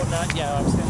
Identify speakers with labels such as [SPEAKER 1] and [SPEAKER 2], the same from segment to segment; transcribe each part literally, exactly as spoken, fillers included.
[SPEAKER 1] that, yeah, I was saying.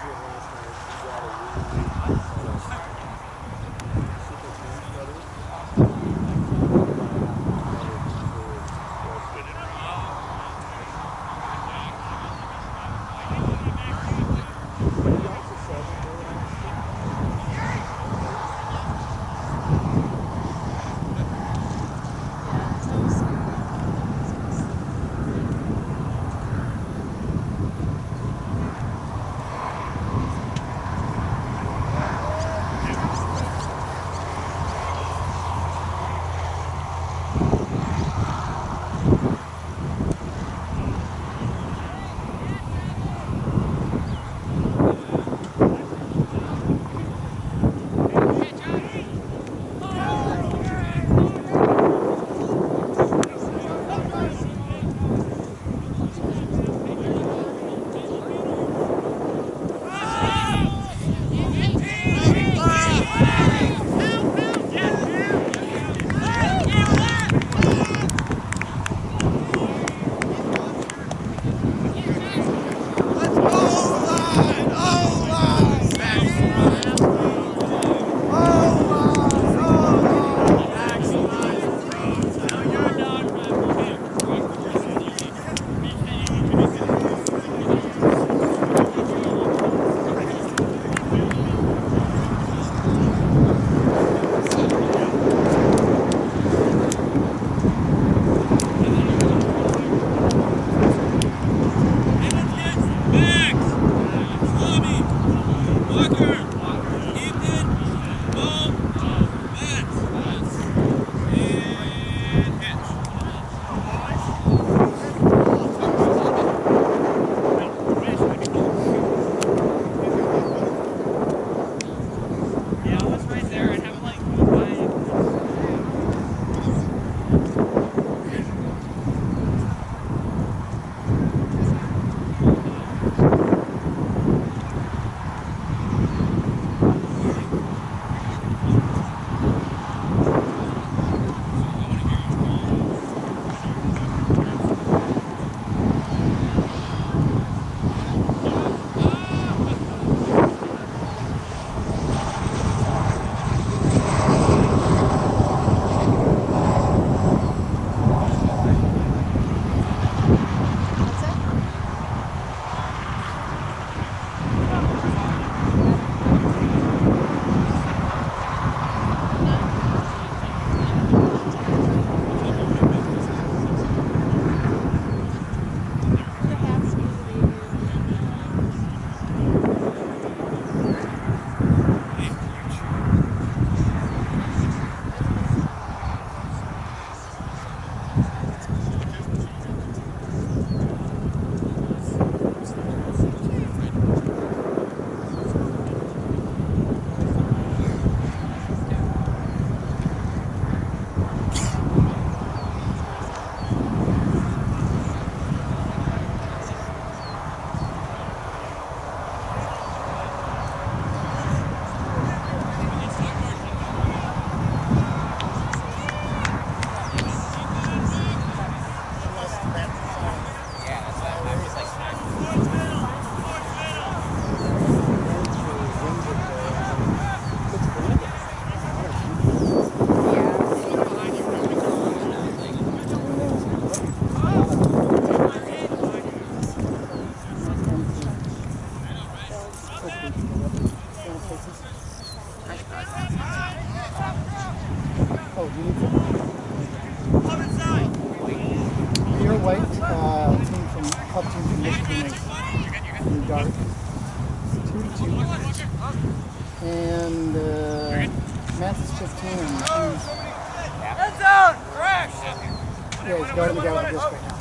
[SPEAKER 1] And uh, Matt's is fifteen and he's...
[SPEAKER 2] Heads out! Fresh!
[SPEAKER 1] Yeah, he's guarding the guy with the disc right now.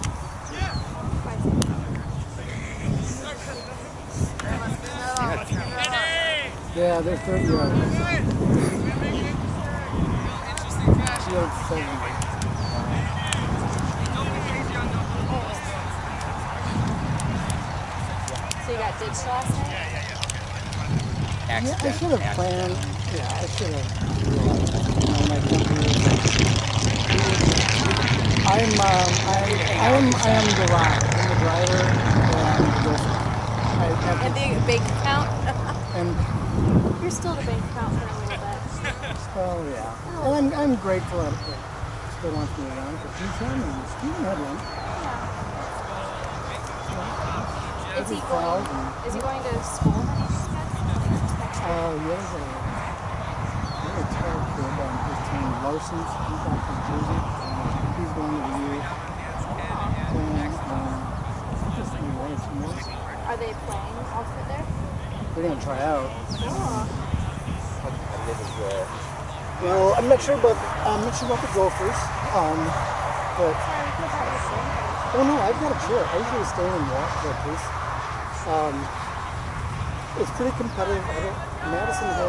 [SPEAKER 1] Yeah, they're thirty yards. Field seven.
[SPEAKER 3] So you got ditched last night?
[SPEAKER 1] Yeah, I should have planned. Yeah, I should have realized that. You know, my computer. I'm, um, I, I am, I am the ride. I'm the driver, and just, I after,
[SPEAKER 3] And the bank account?
[SPEAKER 1] and
[SPEAKER 3] You're still the bank account for a little bit.
[SPEAKER 1] oh yeah. And I'm I'm grateful that he still wants me around because he's him and Steven had one.
[SPEAKER 3] Is he going? Is he going to school?
[SPEAKER 1] Uh, yeah, there's a really tall kid on his team, Larson. He's out from Jersey. Um, he's going to the U. Playing, um, just in one or two months.
[SPEAKER 3] Are they playing outfit there?
[SPEAKER 1] They're going to try out.
[SPEAKER 3] Oh.
[SPEAKER 1] Well, I'm not sure about I'm not sure about the Gophers. Um, but
[SPEAKER 3] Sorry, we could have had you sing.
[SPEAKER 1] oh no, I've got a chair. I usually stay and watch that place. Um, it's pretty competitive. I don't, Madison had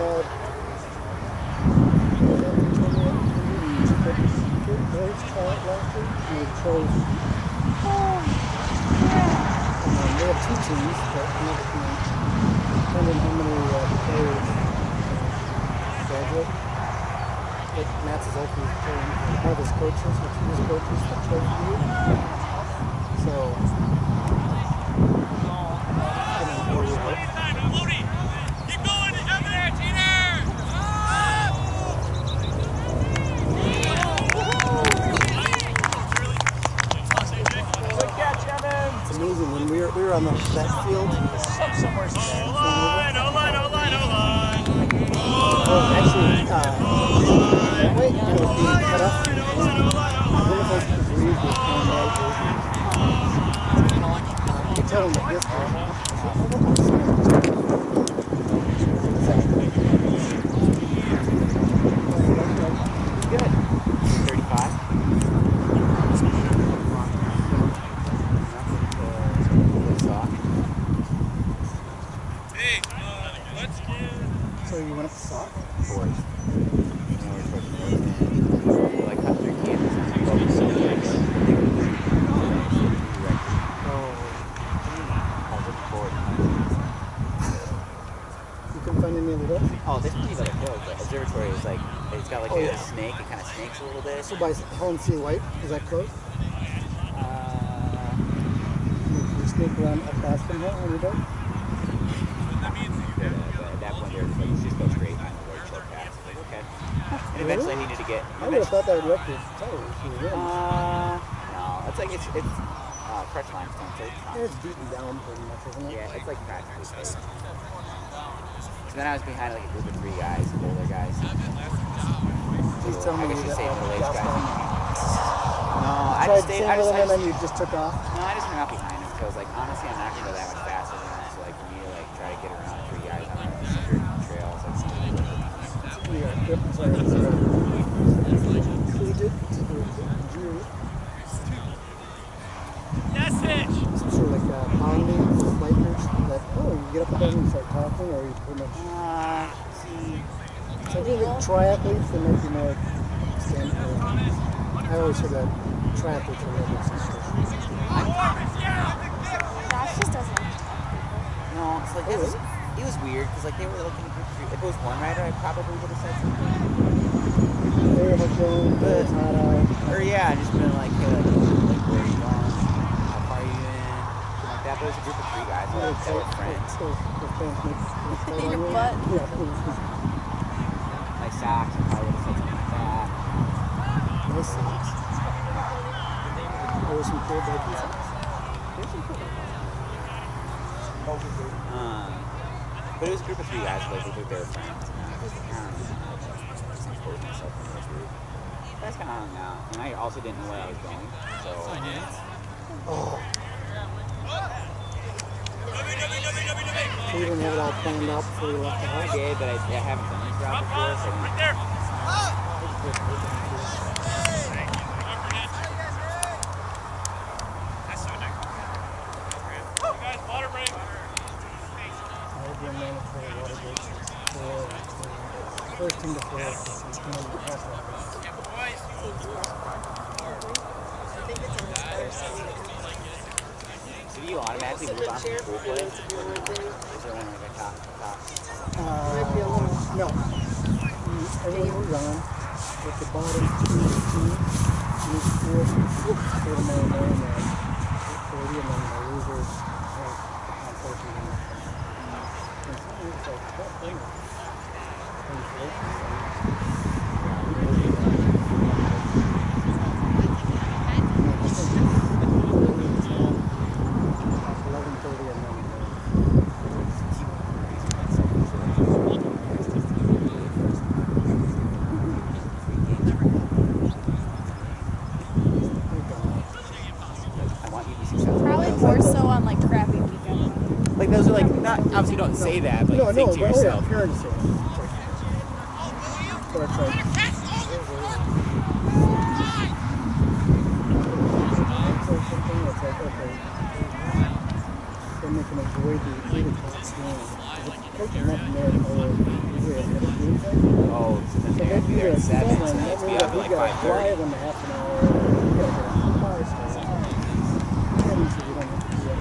[SPEAKER 1] good boys try out last year, and they chose.
[SPEAKER 3] Oh, yeah.
[SPEAKER 1] Um, they have two teams, but I'm not you know, depending on how many uh, players graduate. But Matt's is actually playing one of his coaches, which his coaches that chose the year. So, I don't know where we are.
[SPEAKER 2] Keep going, over there, Teeter! Good catch, Evan!
[SPEAKER 1] It's amazing when we were we were on the, that field.
[SPEAKER 2] Somewhere O-line, O-line, O-line, O-line!
[SPEAKER 1] Oh, actually, uh, that way, and it was being cut up. I don't know if I could breathe with one right here. You can tell them that this good.
[SPEAKER 4] thirty-five.
[SPEAKER 1] So you went up the sock?
[SPEAKER 4] Boys. Like how three kids.
[SPEAKER 1] Oh. You couldn't find any other hills?
[SPEAKER 4] Oh, there's plenty of other hills. The observatory is like, it's got like
[SPEAKER 1] Oh,
[SPEAKER 4] a
[SPEAKER 1] yeah.
[SPEAKER 4] snake. It kind of snakes a little bit.
[SPEAKER 1] So by Helen C. White, is that close?
[SPEAKER 4] Uh,
[SPEAKER 1] You sneak around up Aspen Hill when you're done?
[SPEAKER 4] but, uh, at that point, there's like, you just go straight on the road show pass. Like, okay. And eventually I needed to get.
[SPEAKER 1] I would have thought that would wreck your tires if you were in.
[SPEAKER 4] Uh, no, it's like it's it's uh, crushed limestone. So it's not.
[SPEAKER 1] It's beaten down pretty much, isn't it?
[SPEAKER 4] Yeah, it's like practically paved. So then I was behind like a group of three guys, older guys.
[SPEAKER 1] Please tell
[SPEAKER 4] I
[SPEAKER 1] me
[SPEAKER 4] guess you
[SPEAKER 1] that
[SPEAKER 4] say
[SPEAKER 1] uh,
[SPEAKER 4] middle-aged
[SPEAKER 1] Gaston
[SPEAKER 4] guys. No, I
[SPEAKER 1] tried
[SPEAKER 4] just stayed. I
[SPEAKER 1] singing
[SPEAKER 4] just,
[SPEAKER 1] with
[SPEAKER 4] I
[SPEAKER 1] him
[SPEAKER 4] just,
[SPEAKER 1] and you just took off.
[SPEAKER 4] no, I just hung out behind him because like honestly, I'm not gonna go that much faster than that. So like for me to like try to get around three guys on a dirt trails, like something like that.
[SPEAKER 1] Yeah, yep, sorry. It's, uh, collegiate, junior,
[SPEAKER 2] That's it!
[SPEAKER 1] some sort of like uh, bonding with bikers that, oh, you get up with them and start talking, or you pretty much.
[SPEAKER 4] Uh, see,
[SPEAKER 1] So I think like triathletes, they might be more stand I always heard that triathletes are more sensational.
[SPEAKER 3] Josh just doesn't like to talk to people.
[SPEAKER 4] no, it's like it was it was weird because like they were looking at if it was one rider, I probably would have said something.
[SPEAKER 1] Hey, how's it going? Good, hot out.
[SPEAKER 4] Or yeah, just been like, hey, like, like where are you going? How far are you in? Like that. But it was a group of three guys that, that were friends.
[SPEAKER 1] Those, those fans make, make
[SPEAKER 3] In your
[SPEAKER 1] fun
[SPEAKER 3] butt.
[SPEAKER 1] of you. Yeah.
[SPEAKER 4] My socks, I probably would have said something like that.
[SPEAKER 1] Nice socks. There was some cool biking socks. There's some cool biking socks.
[SPEAKER 4] Um, but it was a group of three guys, like they were friends. And I was like, I don't know, I just exposed myself in this group. But I was kind of hung out, and I also didn't know where I was going, so.
[SPEAKER 1] Oh. So you didn't have it all planned out before you left the
[SPEAKER 4] I
[SPEAKER 1] house?
[SPEAKER 4] did, but I, I haven't done this route before, so.
[SPEAKER 2] Right there! Guys, water break!
[SPEAKER 1] That would be a mandatory water break for the first team to play. It's going to be half
[SPEAKER 4] So do you automatically move on from pool play? Or is there one like a top, top?
[SPEAKER 1] Uh, no. Everyone moves on with the bottom two teams. And each four, four tomorrow morning at eight thirty, and then the losers have fourteen hundred. And something it's like twelve hundred. eleven thirty and then
[SPEAKER 4] I want you to be successful.
[SPEAKER 3] Probably more so on like crappy weekends.
[SPEAKER 4] Like those are like not obviously don't say that, but
[SPEAKER 1] no,
[SPEAKER 4] you think
[SPEAKER 1] no,
[SPEAKER 4] to
[SPEAKER 1] but
[SPEAKER 4] yourself.
[SPEAKER 1] oh, yeah, parents say it. So it's like, it's like something that's like, okay, then they can avoid the eight o'clock game. Because if coach is not there, or usually at the game time,
[SPEAKER 4] Oh, so then
[SPEAKER 1] so
[SPEAKER 4] they
[SPEAKER 1] they
[SPEAKER 4] gotta be
[SPEAKER 1] do
[SPEAKER 4] there
[SPEAKER 1] their
[SPEAKER 4] at seven,
[SPEAKER 1] seven,
[SPEAKER 4] so
[SPEAKER 1] that
[SPEAKER 4] they have to
[SPEAKER 1] means
[SPEAKER 4] be
[SPEAKER 1] that
[SPEAKER 4] up at
[SPEAKER 1] we
[SPEAKER 4] like
[SPEAKER 1] gotta
[SPEAKER 4] five
[SPEAKER 1] fly
[SPEAKER 4] thirty.
[SPEAKER 1] them a half an hour, we gotta get on the car, so that means that we don't have to do that.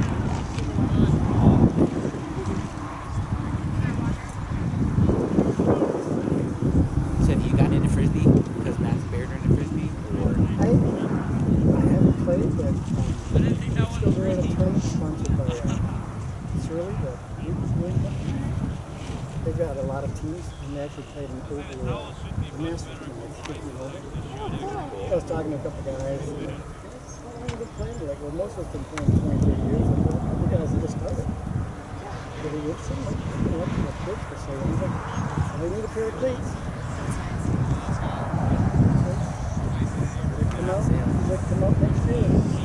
[SPEAKER 4] So have you gotten into frisbee because Matt's Baird are into frisbee, or
[SPEAKER 1] I, I haven't played, but um, still doing a tournament sponsored by uh, Surly, the youth team. They've got a lot of teams, and they actually played an over uh, master tournament, fifty and over. I was talking to a couple guys, and like, how long have you been playing? They're like, well, most of us have been playing twenty, thirty years. Like, well, you guys have just started. But it would seem like you've been watching the kids for so long. Like, they need a pair of cleats. They come out, they come out next year.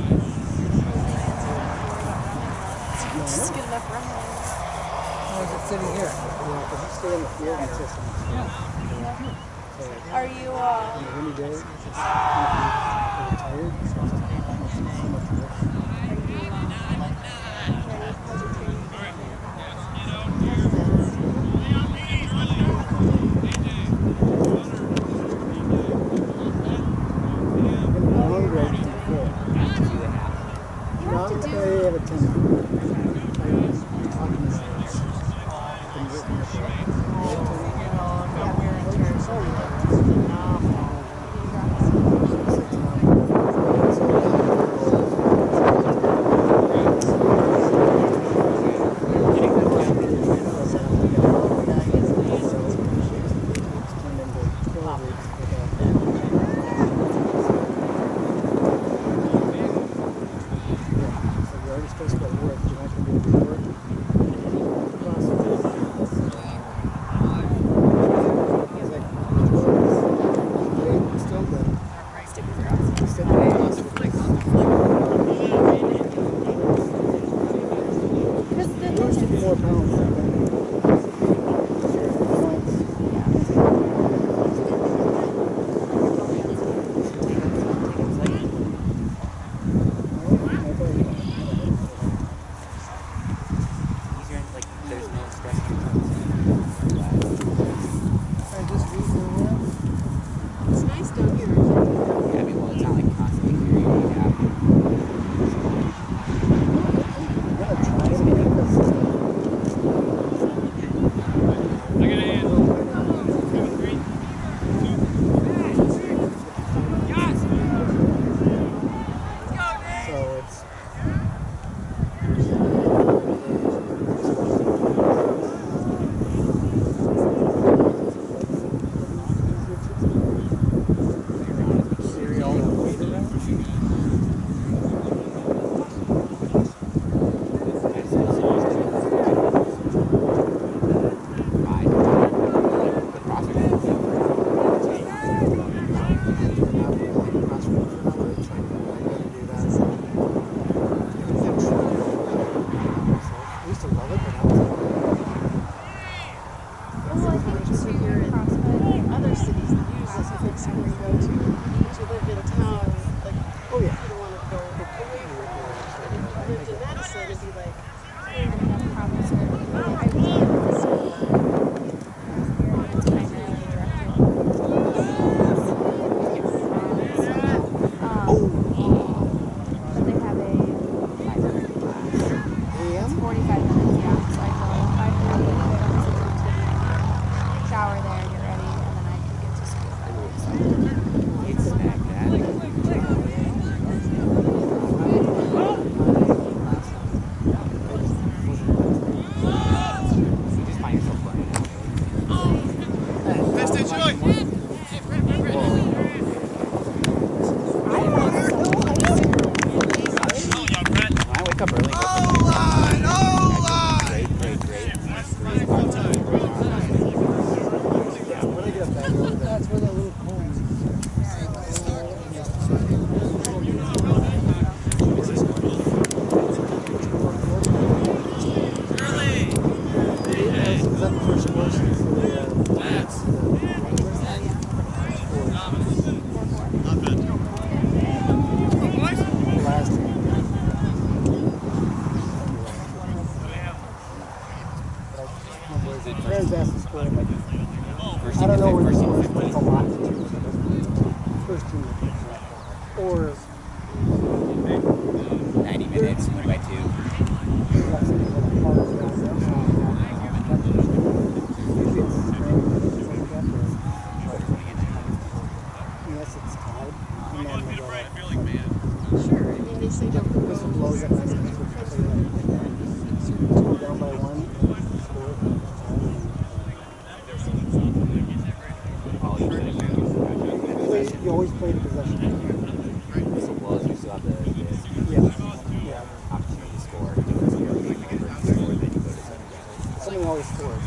[SPEAKER 3] Just good enough run.
[SPEAKER 1] How is it sitting here? Yeah, because you stay in the field and system. Yeah. So,
[SPEAKER 3] Are you,
[SPEAKER 1] on
[SPEAKER 3] uh,
[SPEAKER 1] a windy day, it's just, if you're tired, it's just so much work.
[SPEAKER 3] are you, um, how's your training?
[SPEAKER 1] I'm going to be hungry before.
[SPEAKER 4] do they have?
[SPEAKER 3] You have to do,
[SPEAKER 1] They have a ten. I'm talking to them. Been working with them. More pounds.
[SPEAKER 4] These are like there's no stress on
[SPEAKER 1] I just recently,
[SPEAKER 3] it's nice down here.
[SPEAKER 4] Yeah, I mean, well, it's not like constantly creating a gap.
[SPEAKER 1] I'm gonna try it again.
[SPEAKER 2] I got a hand. Two, three. Yes! Let's go, Nate!
[SPEAKER 1] So it's My boys, Aaron's asked to score, but
[SPEAKER 4] First
[SPEAKER 1] I
[SPEAKER 4] team
[SPEAKER 1] don't
[SPEAKER 4] to
[SPEAKER 1] know
[SPEAKER 4] pick,
[SPEAKER 1] where
[SPEAKER 4] first
[SPEAKER 1] the
[SPEAKER 4] team to
[SPEAKER 1] first
[SPEAKER 4] pick.
[SPEAKER 1] one's a lot to do. First team to pick that. Or
[SPEAKER 4] ninety minutes, win by two.
[SPEAKER 1] maybe that's something like a part of that. Usually it's twenty minutes like that, or unless it's tied. And then they go like,
[SPEAKER 3] Sure. I mean, they say don't
[SPEAKER 1] this
[SPEAKER 3] go.
[SPEAKER 1] blows it nice because we're playing like two down by one, score.
[SPEAKER 4] Oh, usually we
[SPEAKER 1] You, play, you always play the possession.
[SPEAKER 4] whistle blows, we still have the, the
[SPEAKER 1] Yeah. Yeah.
[SPEAKER 4] opportunity to score. You do it, you know, you make it first score, then you go to second.
[SPEAKER 1] Something always scores.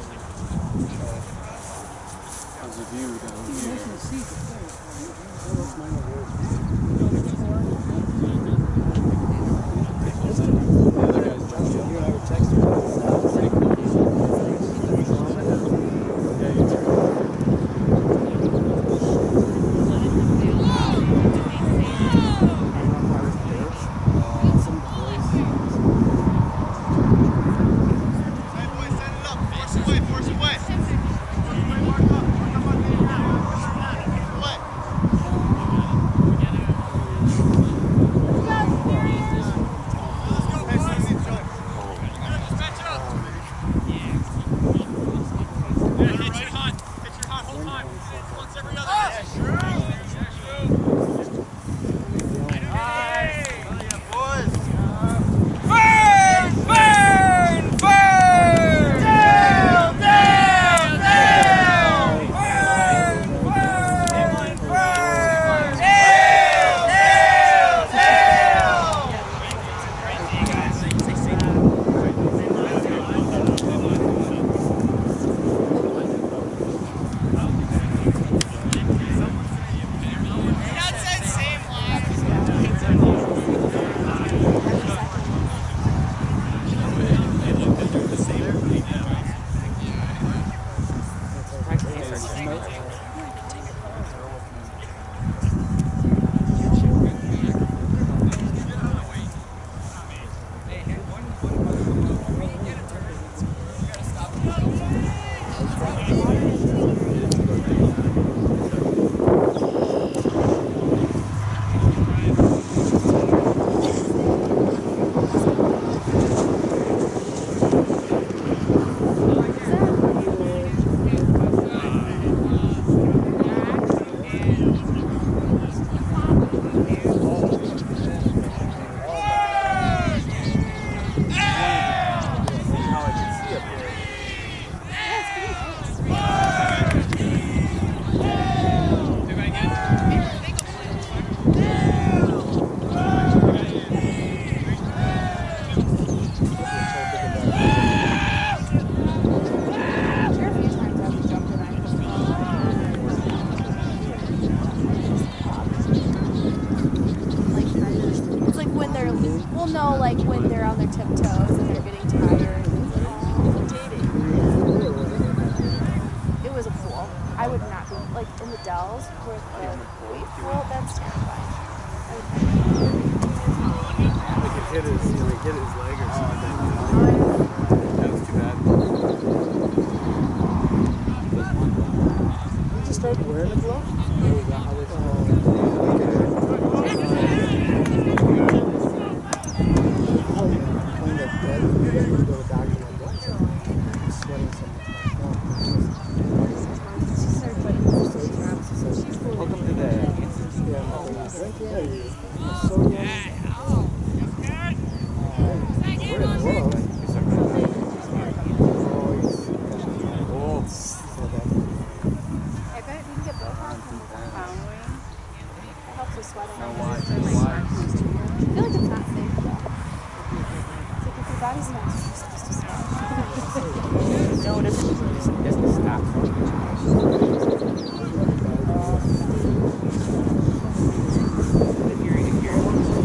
[SPEAKER 2] How's the view down here?
[SPEAKER 3] Well, no, like when they're on their tiptoes and they're getting tired. It was a pool. I would not be, like in the Dells with the wave pool, that's terrifying. I would
[SPEAKER 2] Like it hit his, you know, it hit his leg or something. That was too bad.
[SPEAKER 1] You just started wearing a glove?
[SPEAKER 4] Welcome to the
[SPEAKER 3] I bet you can get both on from following. It helps with sweating.
[SPEAKER 2] No, why?
[SPEAKER 3] I feel like it's not safe though. It's like if your body's not supposed to sweat.
[SPEAKER 4] no, it doesn't. It doesn't stop. If you're, if you're,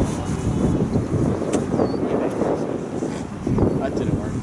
[SPEAKER 2] That didn't work.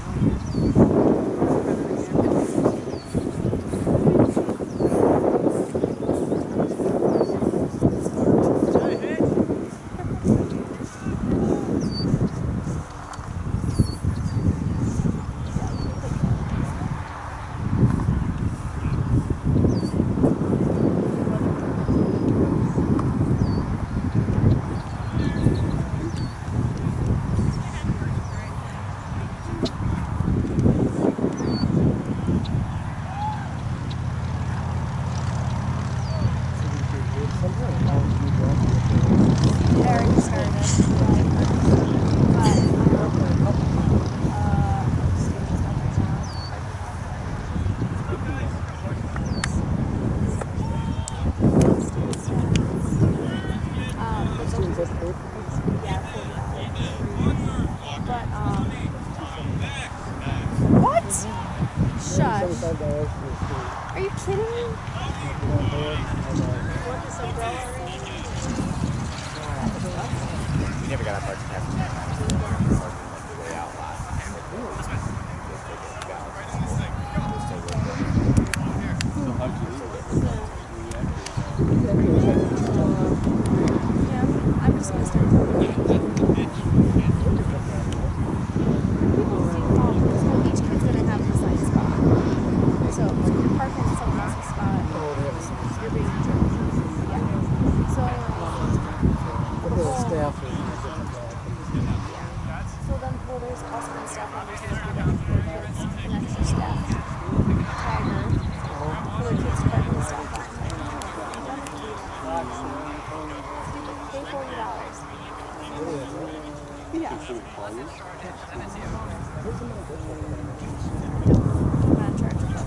[SPEAKER 3] Shush.
[SPEAKER 1] seventy-five dollars for the street.
[SPEAKER 3] Are you kidding me?
[SPEAKER 1] If you don't pay it, I got
[SPEAKER 3] Want this umbrella
[SPEAKER 4] We never got our parts test. We parked like the way out last time. Just take it. Got it. Just take it.
[SPEAKER 2] So how'd you leave it?
[SPEAKER 3] Yeah, I'm just gonna start talking. People see problems, so each kid's gonna have an assigned spot. So if you're parking in someone else's spot,
[SPEAKER 1] oh, they have a sign.
[SPEAKER 3] you're being yeah. So
[SPEAKER 1] But the staff is
[SPEAKER 3] yeah. So then, well, there's also been staff members that have given their kids an extra staff tagger for their kids to park in the staff lot. Pay forty dollars. Yeah. I'm not charging them.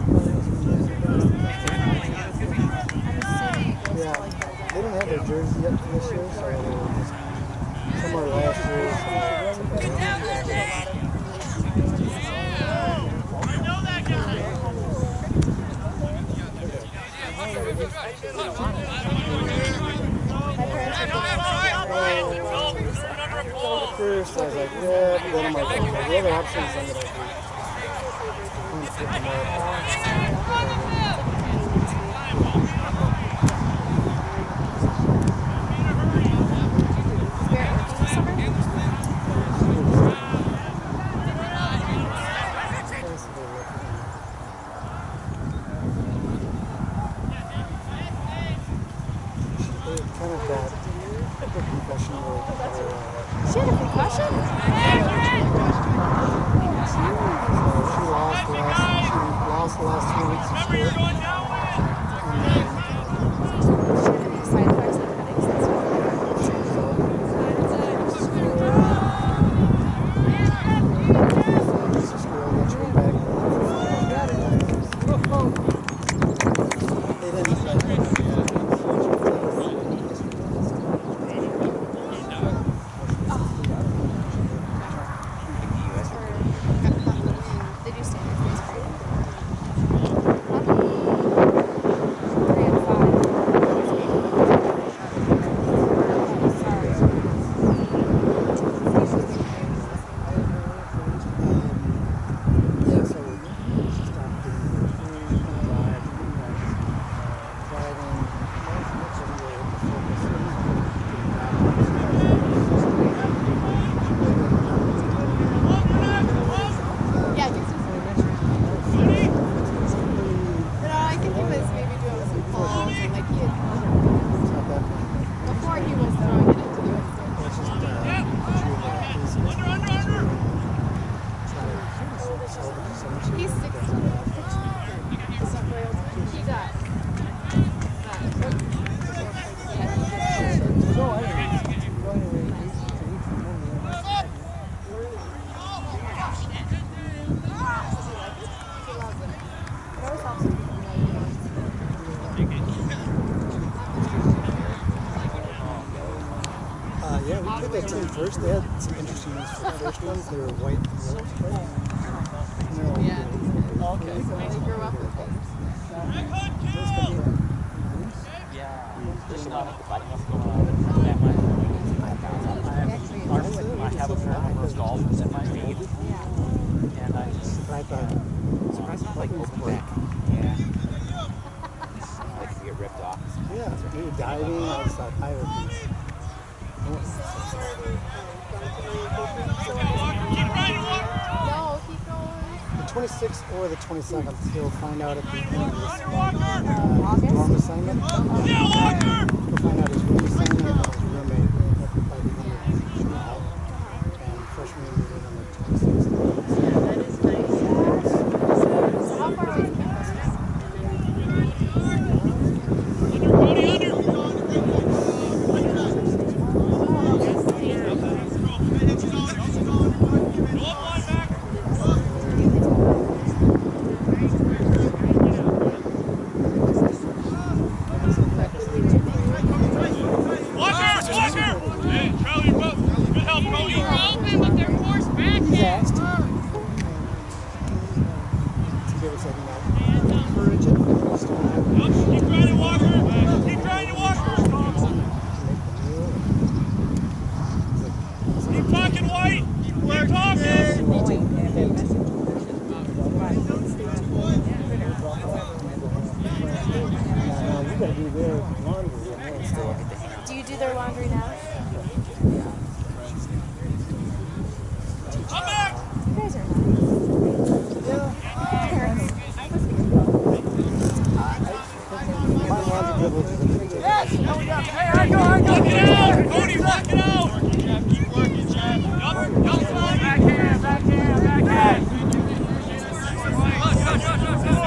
[SPEAKER 3] I'm assuming it goes
[SPEAKER 1] yeah.
[SPEAKER 3] to like the
[SPEAKER 1] They didn't have their jersey yet for this year, so they were just some are last year. At first, I was like, yeah, but then I'm like, okay, the other options I'm gonna do. I'm gonna flip them out. Kind of got a concussion or,
[SPEAKER 3] She had a concussion?
[SPEAKER 1] so she lost the last she lost the last two weeks of school. And then
[SPEAKER 3] She had any side effects like headaches and stuff?
[SPEAKER 1] she was out. School, then she went back. They didn't like
[SPEAKER 3] They do standard face cream. Three and five. Sorry.
[SPEAKER 1] yeah, so she stopped doing drive, driving, much of the
[SPEAKER 5] Yeah, no, I think he was maybe doing some calls and like he had,
[SPEAKER 1] It's not that fun.
[SPEAKER 5] before he was throwing it into the
[SPEAKER 1] It's just, uh,
[SPEAKER 5] He's sixteen. He got
[SPEAKER 1] Uh, yeah, we put that team first. They had some interesting ones for the first ones. They were white and red. And they're all
[SPEAKER 5] yeah.
[SPEAKER 1] good.
[SPEAKER 5] Okay. So they grew up with him.
[SPEAKER 1] Those come from-
[SPEAKER 4] Just not the fighting what's going on. That might I have a friend who goes golf at my age. And I just
[SPEAKER 1] I thought,
[SPEAKER 4] surprised not like open back. Yeah. Like you get ripped off.
[SPEAKER 1] yeah, we were diving. I was like, I would be.
[SPEAKER 5] No, keep going.
[SPEAKER 1] The twenty-sixth or the twenty-seventh, you'll find out at the end of this uh, dorm assignment. You'll find out his room assignment about his roommate. That'll probably be when they shoot out. And freshman year we did on the twenty-sixth.
[SPEAKER 5] That is nice. So how far away is campus?
[SPEAKER 6] Walker! Walker!
[SPEAKER 1] David said, you know, encourage it. Just don't have it.
[SPEAKER 6] Keep trying to walk her. Keep trying to walk her. Keep talking, White. Keep talking.
[SPEAKER 1] You gotta do their laundry.
[SPEAKER 4] I can still get the hang of it.
[SPEAKER 3] Do you do their laundry now?
[SPEAKER 6] Come back.
[SPEAKER 3] You guys are nice.
[SPEAKER 1] My laundry privilege is a big
[SPEAKER 6] Hey, I go, I go. Lock it out. Cody, lock it out. Keep working, Chad. Yup, yup, backhand, backhand, backhand. Go, go, go, go,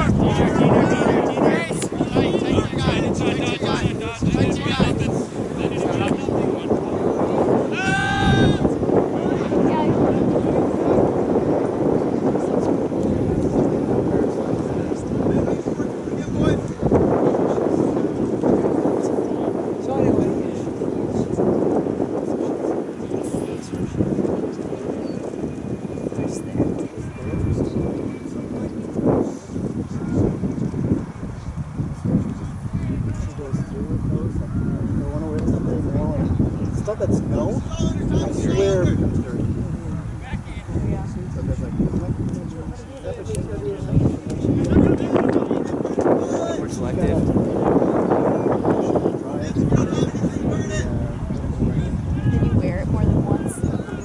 [SPEAKER 1] stuff that's no, I swear becomes dirty. So there's like, that's what she's gonna do.
[SPEAKER 4] We're selective.
[SPEAKER 3] Did you wear it more than once?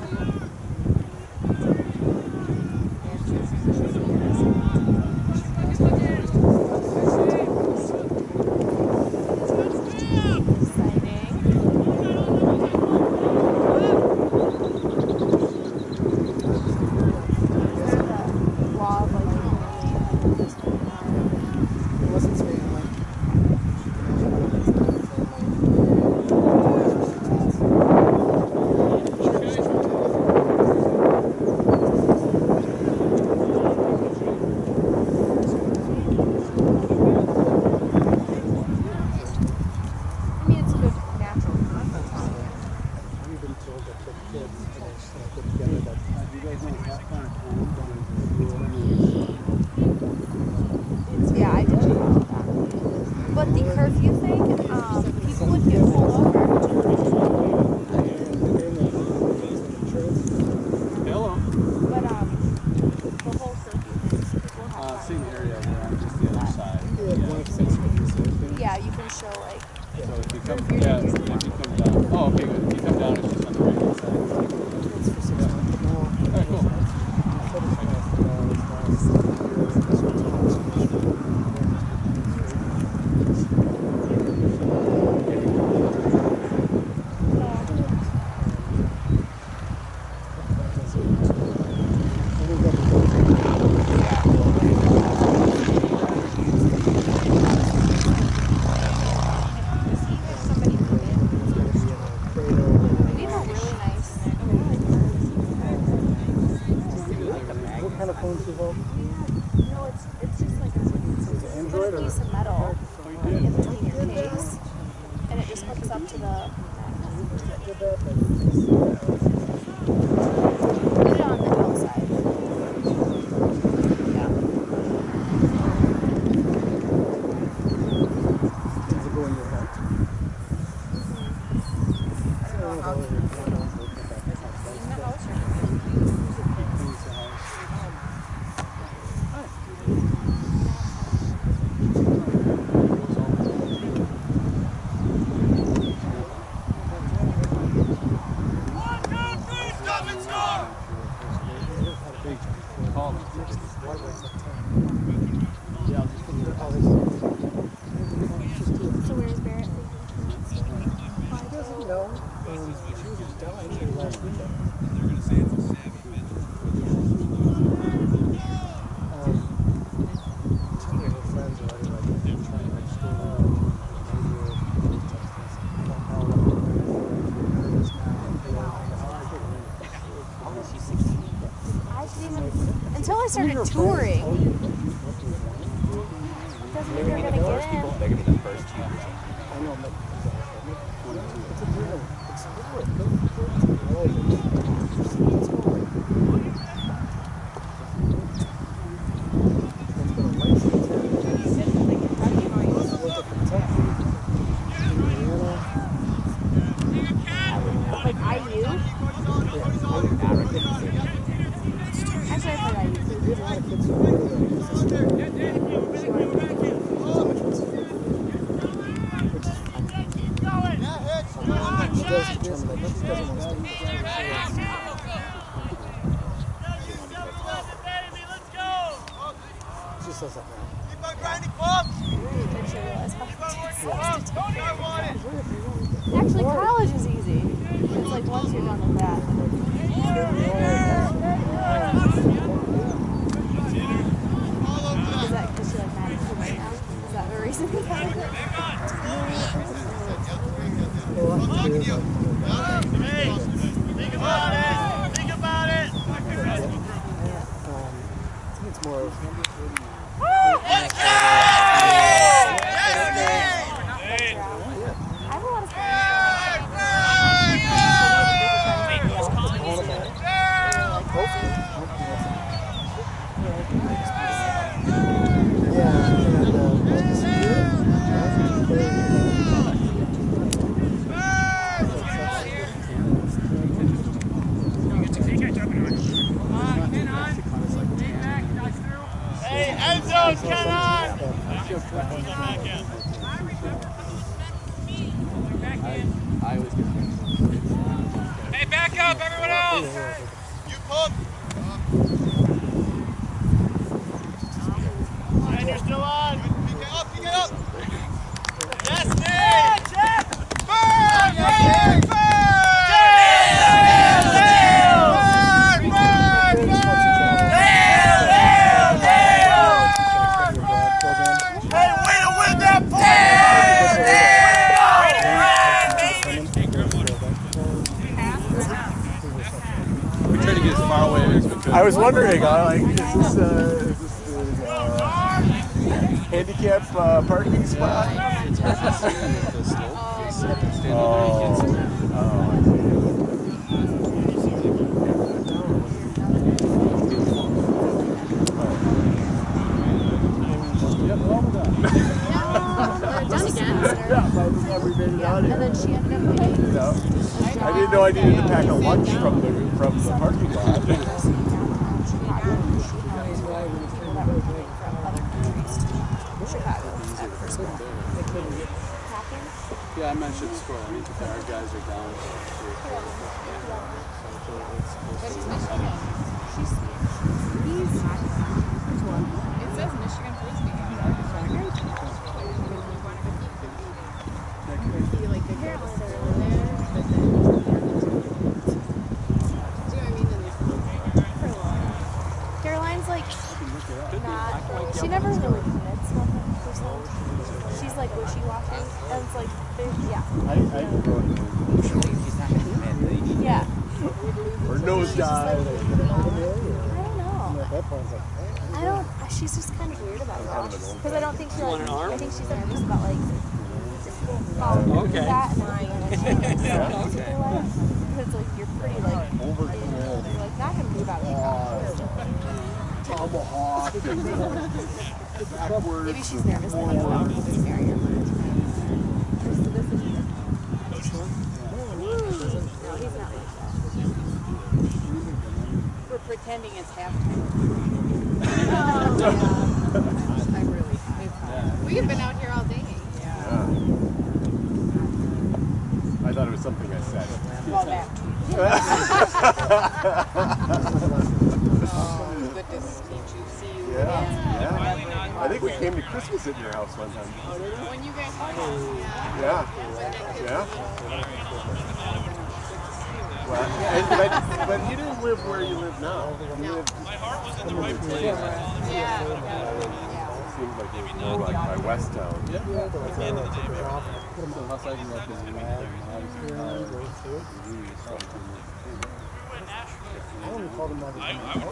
[SPEAKER 3] Yeah, I did know that. But the curfew thing, um, people would get pulled over.
[SPEAKER 2] Hello.
[SPEAKER 3] But um, the whole curfew thing, people have
[SPEAKER 2] Uh,
[SPEAKER 3] fines.
[SPEAKER 2] same area where I'm just the other side.
[SPEAKER 3] Yeah, you can show like.
[SPEAKER 2] So if you come, yeah, if you come down. Oh, okay, good. If you come down, it's just on the right hand side. All right, cool.
[SPEAKER 3] We have a really nice.
[SPEAKER 1] What kind of phones do you have?
[SPEAKER 3] No, it's it's just like a, it's a
[SPEAKER 1] Android or?
[SPEAKER 3] piece of metal in between your case, and it just hooks up to the. Put it on the outside. Yeah.
[SPEAKER 1] Does it go in your head?
[SPEAKER 3] In the house or
[SPEAKER 6] One, two, three, stop and score.
[SPEAKER 2] Call me.
[SPEAKER 3] So where's Barrett?
[SPEAKER 1] He doesn't know. Um, she was dying here last weekend. Um, some of her friends are already like trying to like school her
[SPEAKER 4] How old is she? sixteen?
[SPEAKER 3] I didn't even until I started touring. Doesn't mean you're gonna
[SPEAKER 4] First
[SPEAKER 3] get
[SPEAKER 4] people,
[SPEAKER 3] in.
[SPEAKER 4] they're gonna be the first two.
[SPEAKER 1] I know, but it's a different, it's a different. It's
[SPEAKER 3] Actually, college is easy. It's like once you're done with that. Is that because you're like mad at him right now? Is that the reason behind it?
[SPEAKER 6] Hey, think about it. Think about it.
[SPEAKER 1] It's more of
[SPEAKER 6] Let's go!
[SPEAKER 3] I have a lot of friends.
[SPEAKER 6] Hey, end zone, get on!
[SPEAKER 2] I always get
[SPEAKER 6] Hey, back up, everyone else! You pump! And you're still on! Pick it up, pick it up! Yes, Nick! Jeff! Burn! Burn! Burn!
[SPEAKER 2] I was wondering, I like, is this, uh, is this the uh, handicap uh, parking spot? Oh, oh,
[SPEAKER 3] Done again.
[SPEAKER 2] yeah,
[SPEAKER 3] And then she ended up paying.
[SPEAKER 2] no. I didn't know I needed to pack a lunch from the from the parking lot. Yeah, I mentioned score. I mean, our guys are down.
[SPEAKER 5] It says Michigan Frisbee. Like the girls are over there. Do you know what I mean?
[SPEAKER 3] Caroline's like not. She never really commits one hundred percent. She's like wishy-washy, and it's like, yeah.
[SPEAKER 2] I, I
[SPEAKER 4] She's not going to commit.
[SPEAKER 3] Yeah.
[SPEAKER 2] or nose dive.
[SPEAKER 3] I don't know. I don't. She's just kind of weird about it. Because I don't think she like. I think she's nervous about like. Oh, okay. That and then being in a super life. Because it's like you're pretty like. You're like not gonna move out of the house. Maybe she's nervous that he's not going to marry her. No, he's not like that.
[SPEAKER 5] We're pretending it's halftime.
[SPEAKER 3] Oh,
[SPEAKER 5] I really. We have been out here all day.
[SPEAKER 2] Yeah. I thought it was something I said.
[SPEAKER 5] Well, that. Oh, good to meet you. See you.
[SPEAKER 2] Yeah,
[SPEAKER 5] again.
[SPEAKER 2] yeah. I think we came to Christmas at your house one time.
[SPEAKER 5] When you guys home.
[SPEAKER 2] Yeah. Yeah. Well, and, but, but you didn't live where you live now. You lived
[SPEAKER 6] My heart was in the right place.
[SPEAKER 5] Yeah.
[SPEAKER 2] seems like it was more like by West Town.
[SPEAKER 6] At the end of the day, baby.
[SPEAKER 1] I only called him out
[SPEAKER 6] I, I would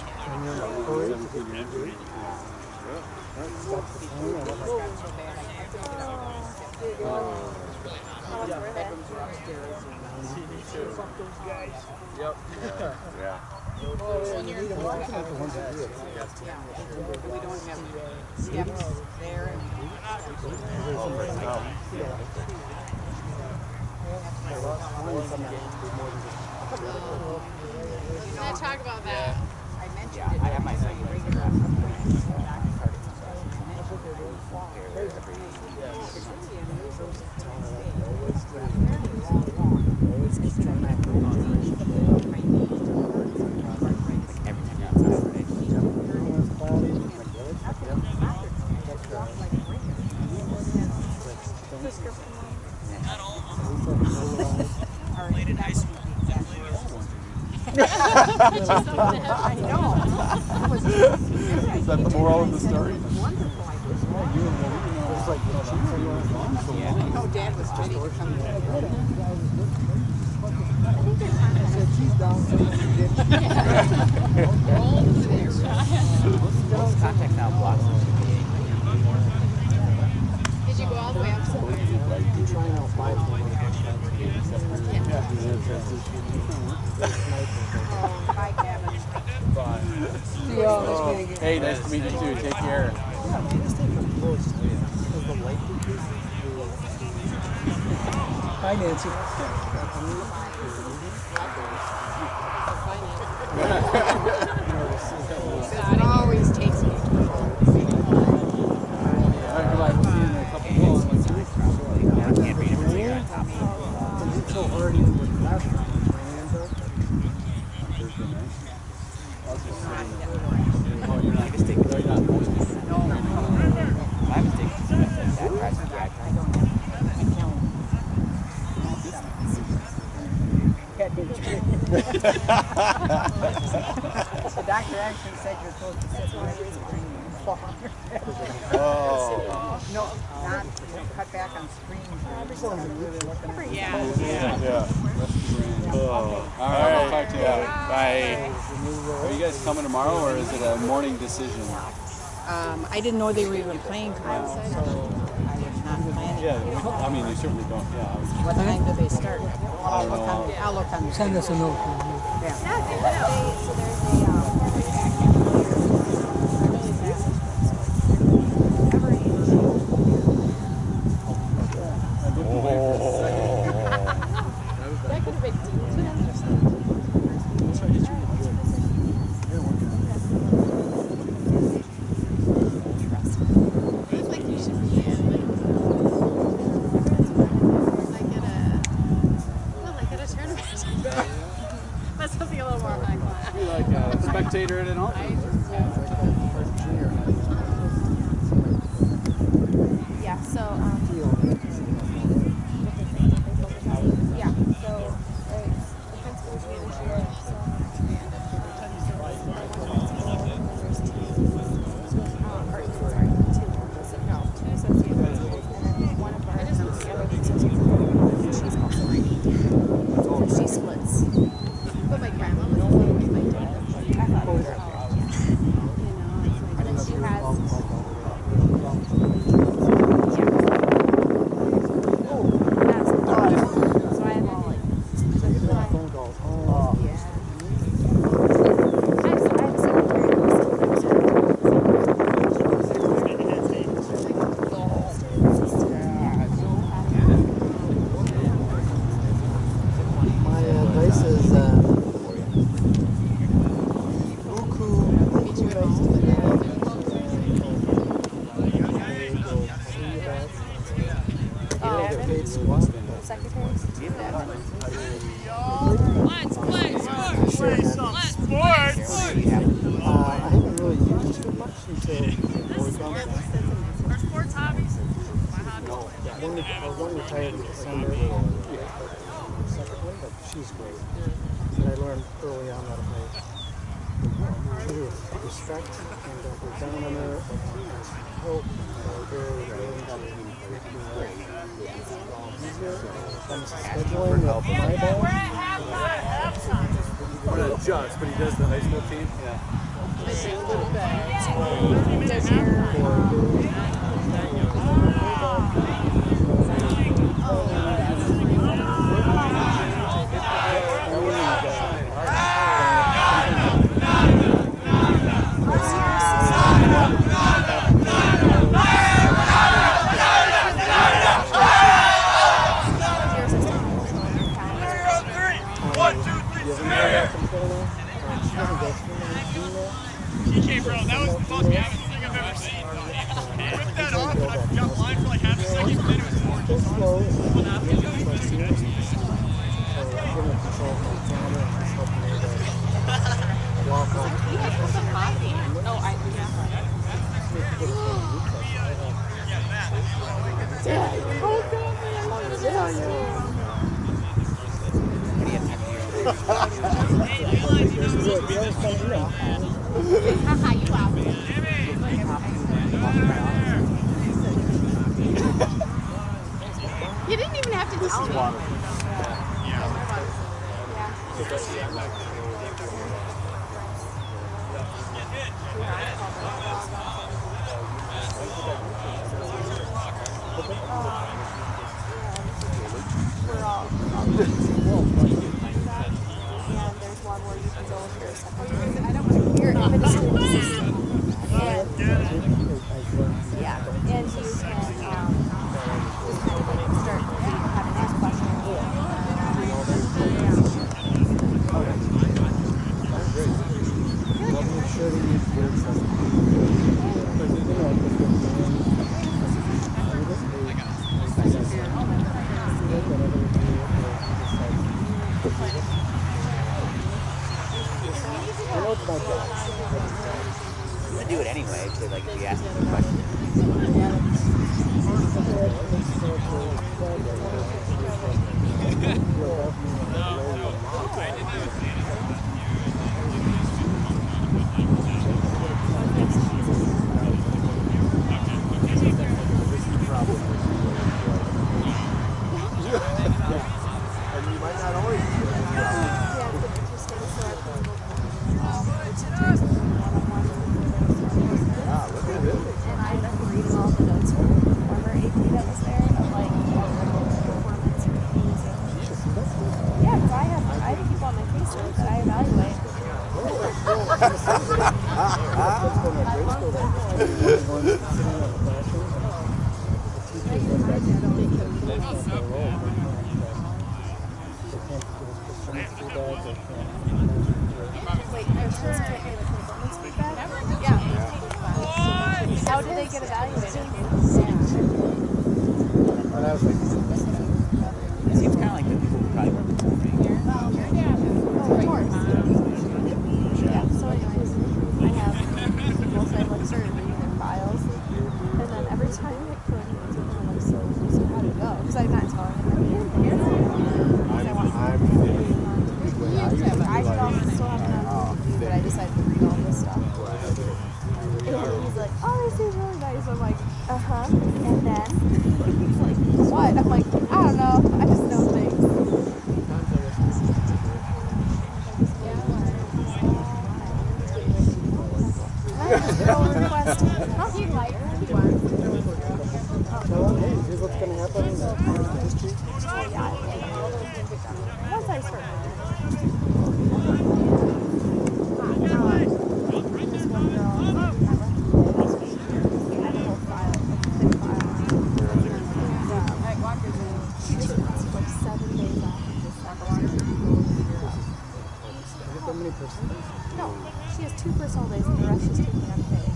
[SPEAKER 2] Yep. Yeah.
[SPEAKER 5] We don't have steps there. Let's talk about that. I mentioned
[SPEAKER 4] Yeah, I have my second. here every
[SPEAKER 6] Played in high school.
[SPEAKER 5] I know.
[SPEAKER 2] Is that the moral of the story?
[SPEAKER 5] Oh, Dad was ready to come in.
[SPEAKER 4] contact now blocks.
[SPEAKER 5] Did you go all the way up somewhere? Oh, bye, Gavin.
[SPEAKER 2] Oh, hey, nice to meet you too. Take care.
[SPEAKER 1] Hi, Nancy.
[SPEAKER 5] It always takes me to the phone.
[SPEAKER 2] Goodbye. We'll see you in a couple of months.
[SPEAKER 4] I can't read it until you're on top of it.
[SPEAKER 1] It's so hard to with the last one.
[SPEAKER 4] Oh, you're not mistaken. You're not mistaken. No. My mistake is that crash with the iPad.
[SPEAKER 7] The doctor actually said you're supposed to sit where it's
[SPEAKER 2] Oh.
[SPEAKER 7] No, not you know, cut back on screens. Really looking at
[SPEAKER 5] Yeah.
[SPEAKER 2] Yeah. Yeah. Oh. All right. I'll talk to you. Bye. Are you guys coming tomorrow, or is it a morning decision?
[SPEAKER 7] Um, I didn't know they were even playing tomorrow, so I was not planning.
[SPEAKER 2] Yeah. I mean, you certainly don't. Yeah. I was
[SPEAKER 7] What time do they start? I'll
[SPEAKER 2] don't
[SPEAKER 7] look
[SPEAKER 2] know.
[SPEAKER 7] on, I'll look on. Send us a note. Yeah.
[SPEAKER 3] So there's a um,
[SPEAKER 5] That could have been deep. Feels like you should be in like, like at a well, like at a tournament. But something a little more high class.
[SPEAKER 2] Be like a spectator at an all.
[SPEAKER 3] yeah, so um, yeah, so it's the principal's here this year, so um, or, sorry, two, so, no, two associate principals, and then one of our other associate she's also writing. So she splits.
[SPEAKER 5] But my grandma was with my dad.
[SPEAKER 3] I thought it was up there, yeah.
[SPEAKER 5] You know, it's like
[SPEAKER 3] And then she has, yeah. That's the so I have all like,
[SPEAKER 1] Phone calls home.
[SPEAKER 3] yeah. I have, I have a secretary.
[SPEAKER 1] My advice is uh, buku, buku rice to the dad.
[SPEAKER 3] Oh,
[SPEAKER 1] Get paid squat.
[SPEAKER 3] secretaries?
[SPEAKER 6] Let's play sports. Let's sports.
[SPEAKER 1] Uh, I haven't really used too much until board conference.
[SPEAKER 6] Our sports hobbies. My hobby.
[SPEAKER 1] One, re- uh, one retired in December. Second one, but she's great. And I learned early on how to play. With respect and don't go down on her or ask for help. They're very willing to make it easier. When it comes to scheduling, uh, for my ball,
[SPEAKER 2] We're not just, but he does the high school team. Yeah.
[SPEAKER 5] I do a little bit. Does your
[SPEAKER 6] One, two, three, square.
[SPEAKER 1] she doesn't go through my email.
[SPEAKER 6] T K, bro, that was the most Gavin thing I've ever seen.
[SPEAKER 1] slow. It's like, it's like serious. So giving it control from the camera and just helping her to walk off.
[SPEAKER 5] Oh, I Haha, you out. You didn't even have to
[SPEAKER 2] This
[SPEAKER 5] tell
[SPEAKER 2] is
[SPEAKER 5] me.
[SPEAKER 2] water.
[SPEAKER 3] We're all, and there's one where you can go with your separate. I don't want to hear it, but it's and yeah, and you can um, just kind of like start having those questions.
[SPEAKER 4] I do it anyway, so like if you ask me a question.
[SPEAKER 2] And you might not always do it.
[SPEAKER 3] Yeah, it's interesting. So I've been able to um, the teachers and one-on-one
[SPEAKER 2] Wow, look at this.
[SPEAKER 3] and I've been reading all the notes from the former A P that was there of like performance reviews and yeah, because I have I have people on my Facebook that I evaluate. Wait, their kids can't give a performance feedback? Yeah. How do they get evaluated?
[SPEAKER 4] It seems kind of like the people who probably work performing.
[SPEAKER 3] Oh, of course. Yeah, so anyways, I have people say like started reading their files and then every time I put in with them, I'm like, so, so how did it go? Because I'm not telling them anything. Because I want
[SPEAKER 2] I'm
[SPEAKER 3] them to read on. I should also still have enough to do, but I decided to read all this stuff. And he's like, oh, this is really nice. I'm like, uh-huh. And then he's like, what? I'm like, I don't know. I just know things. Request. How do you like
[SPEAKER 1] Here's what's going to happen in the history.
[SPEAKER 3] yeah, once I start this one girl, I have a whole file, a thick file. She took like seven days off in December.
[SPEAKER 1] How many percent?
[SPEAKER 3] No, she has two personal days and the rest she's taking unpaid.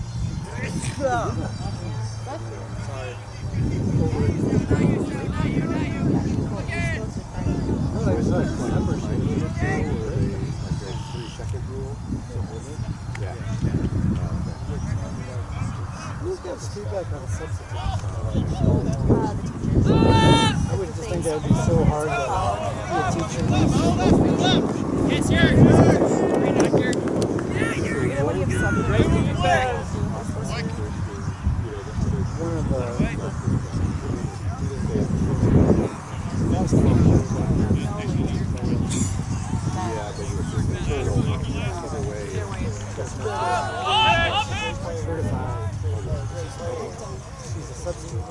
[SPEAKER 2] No, there's like membership. Like a three second rule. Yeah.
[SPEAKER 1] Who's got feedback on substitutes?
[SPEAKER 3] Uh, the teachers.
[SPEAKER 1] I would just think that would be so hard to be a teacher.
[SPEAKER 6] It's yours.
[SPEAKER 3] Yeah, what do you have substitutes?
[SPEAKER 1] One of the
[SPEAKER 2] Yeah, but you're internal. Other way.
[SPEAKER 1] certified. She's a substitute.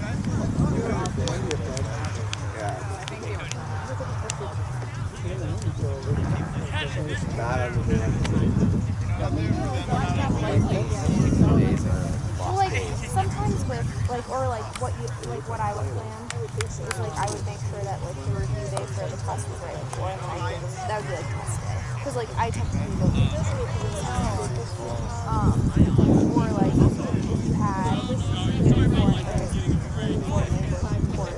[SPEAKER 2] Yeah. Not on the day.
[SPEAKER 3] Well, like sometimes with like or like what you like what I would plan is like I would make sure that like the review day for the test was right before, and then I give them, that would be like test day because like I technically go to um or like if you had maybe four like maybe four neighbors four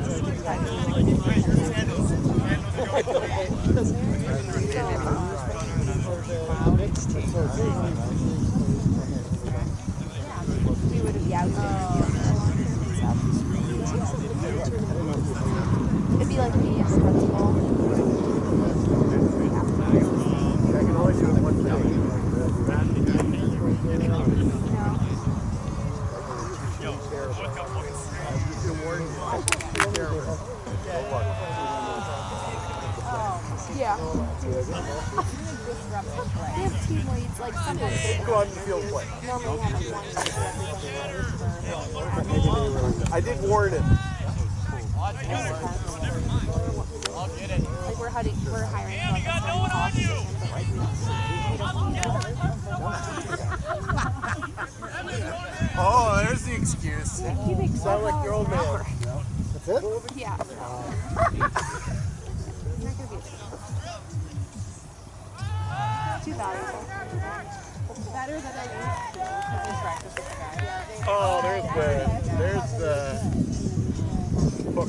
[SPEAKER 3] we would have yeah we would have it'd be like me as the principal.
[SPEAKER 2] I can only do it one day.
[SPEAKER 3] Yeah. They have team leads, like sometimes they
[SPEAKER 2] Go on the field play.
[SPEAKER 3] normally have like one lead.
[SPEAKER 2] I did warn him.
[SPEAKER 3] Like we're hiring, we're hiring for like a front hall position, but like we don't, we don't need it.
[SPEAKER 2] Oh, there's the excuse. Sound like your old man.
[SPEAKER 1] That's it?
[SPEAKER 3] Yeah. Not gonna be too valuable.
[SPEAKER 7] Better than I used to because I practice with the guy.
[SPEAKER 2] Oh, there's the there's the book.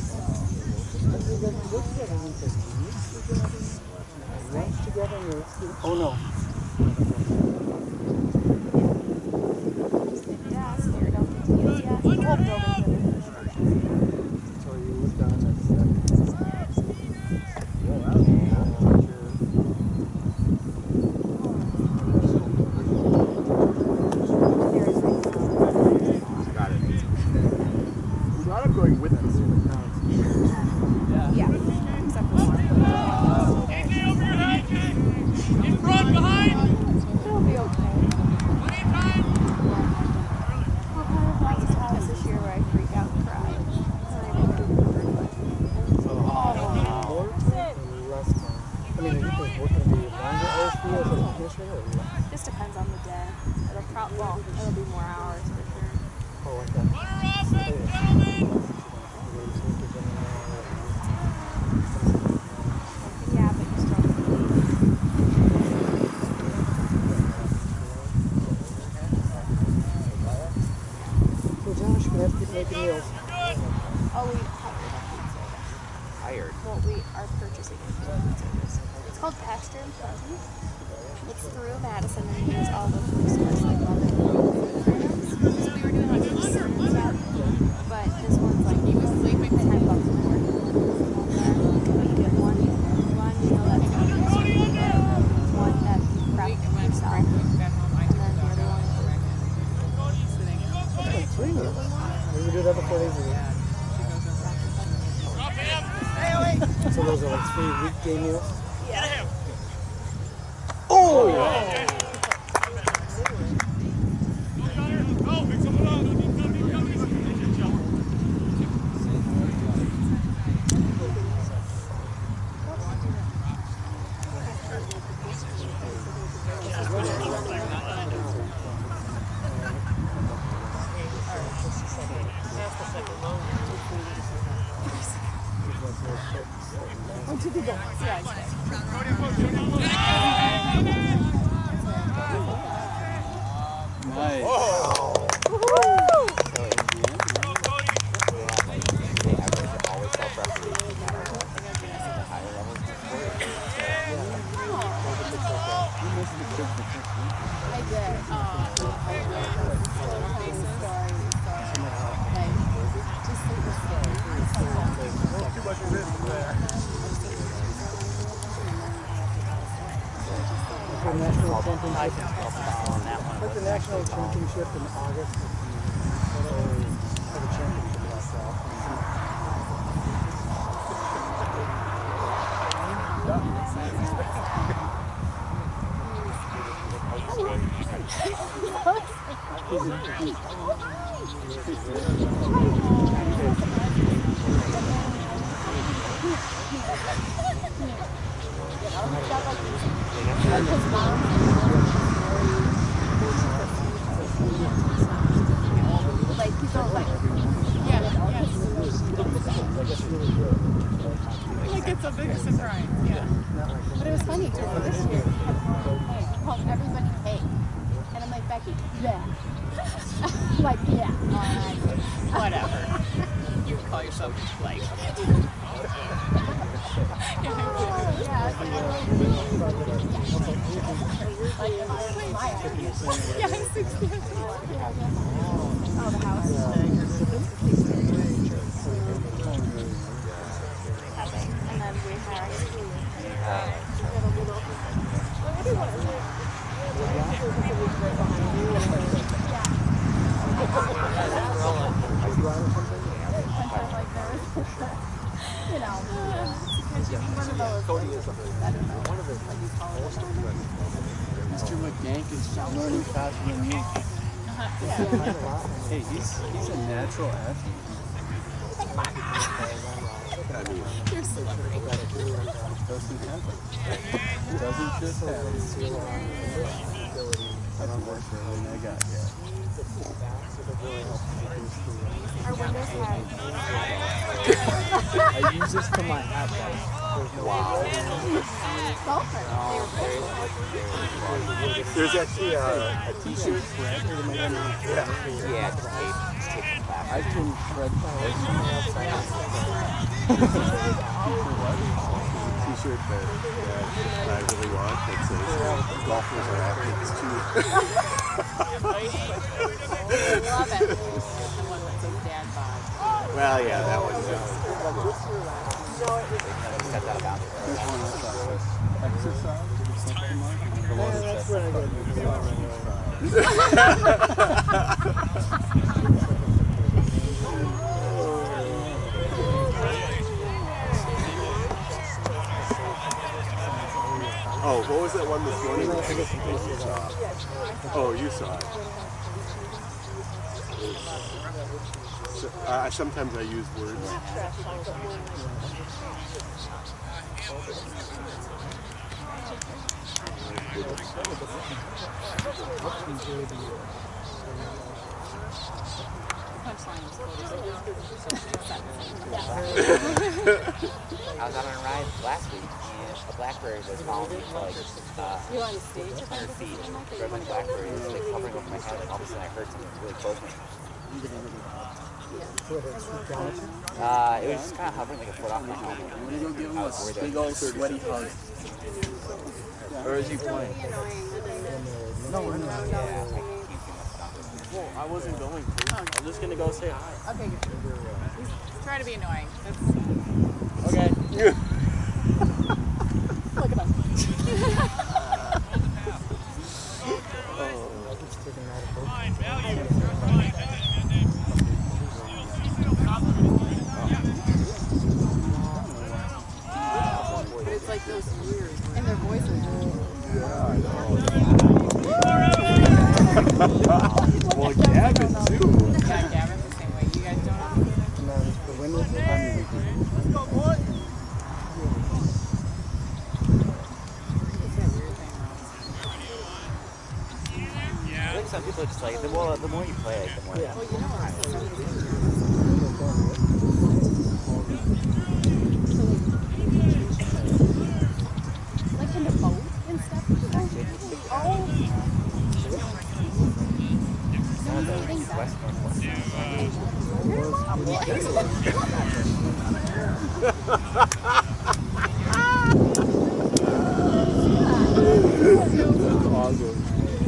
[SPEAKER 1] Oh no.
[SPEAKER 3] Yeah, scared of it. Yeah, the whole building's finished.
[SPEAKER 1] So you look down at that.
[SPEAKER 4] Got it.
[SPEAKER 2] I'm glad I'm going with this.
[SPEAKER 3] Yeah, except for one.
[SPEAKER 6] Easy over your head. In front, behind.
[SPEAKER 3] It'll be okay.
[SPEAKER 6] Plenty of time.
[SPEAKER 3] Well, part of my test this year where I freak out and cry. And I make it over, but
[SPEAKER 1] More or less time? I mean, you think what can be longer hours for you as a technician or less?
[SPEAKER 3] it just depends on the day. It'll probably, well, it'll be more hours for sure.
[SPEAKER 1] Oh, like that.
[SPEAKER 6] Runner offense, gentlemen.
[SPEAKER 3] Yeah, but you still have to leave.
[SPEAKER 1] So Josh, we have to keep making meals.
[SPEAKER 3] Oh, we hired a food service.
[SPEAKER 4] Hired.
[SPEAKER 3] Well, we are purchasing a food service. It's called Pastor and Pleasant. It's through Madison and we use all the food service like all the programs. So we were doing like a certain job, but this one's like you was sleeping ten bucks more. But you get one one meal that's like one that you prep yourself, and then the other one
[SPEAKER 1] That's like three meals. We would do that before they leave.
[SPEAKER 6] Drop him.
[SPEAKER 1] So those are like three weekday meals.
[SPEAKER 6] Get him.
[SPEAKER 1] Oh!
[SPEAKER 6] Go, Gunner. Go, pick someone up. Come, come, come, come.
[SPEAKER 1] The national championship. Like the national championship in August. So have a championship last fall.
[SPEAKER 3] Like people like
[SPEAKER 5] Yeah, yes. Like it's a big surprise, yeah.
[SPEAKER 3] But it was funny too. This year, he called everybody hey, and I'm like Becky, yeah, like yeah.
[SPEAKER 5] Whatever. You call yourself like. Yeah, I'm sixty.
[SPEAKER 3] Oh, the house. And then we hired. You know, one of those. I don't know. One of
[SPEAKER 1] Mister McDank is learning faster than you. Hey, he's he's a natural athlete.
[SPEAKER 5] You're so pretty.
[SPEAKER 1] Doesn't happen. Doesn't just happen. Hasn't worked for everything I got yet.
[SPEAKER 3] Our windows have.
[SPEAKER 1] I use this for my hat, guys. Wow.
[SPEAKER 2] There's actually a, a t-shirt.
[SPEAKER 4] Yeah. Yeah, it's tape. It's tape and plastic.
[SPEAKER 1] I can shred
[SPEAKER 2] T-shirt that, that I really want that says golfers are athletes too.
[SPEAKER 5] Love it. The one that says dad bod.
[SPEAKER 2] Well, yeah, that one.
[SPEAKER 4] Set that about
[SPEAKER 1] There's one I thought was exercise or something like that. The one that
[SPEAKER 2] Oh, what was that one this morning? You saw. Oh, you saw it. So, uh, sometimes I use words.
[SPEAKER 4] I was out on a ride last week, and a blackberry was following me for like uh,
[SPEAKER 5] You on stage?
[SPEAKER 4] one hundred feet. Red winged blackberry was like hovering over my head, and all of a sudden I heard something really close to me. Uh, it was just kind of hovering like a foot off my helmet.
[SPEAKER 1] I'm gonna go give him a big old sweaty hug. Or is he playing? No, we're not. Well, I wasn't going to. I'm just gonna go say hi.
[SPEAKER 5] Okay, good. Try to be annoying. That's,
[SPEAKER 1] Okay.
[SPEAKER 5] look at us. But it's like those weird, and their voices.
[SPEAKER 2] Yeah, I know. Well, Gavin too.
[SPEAKER 5] Yeah, Gavin the same way. You guys don't.
[SPEAKER 1] The windows are funny.
[SPEAKER 4] I think some people are just like, the more, the more you play, like, the more. Yeah.
[SPEAKER 5] Well, you know
[SPEAKER 3] Like in the boat and stuff. Oh.
[SPEAKER 4] Some of the west northwest.
[SPEAKER 2] That's awesome.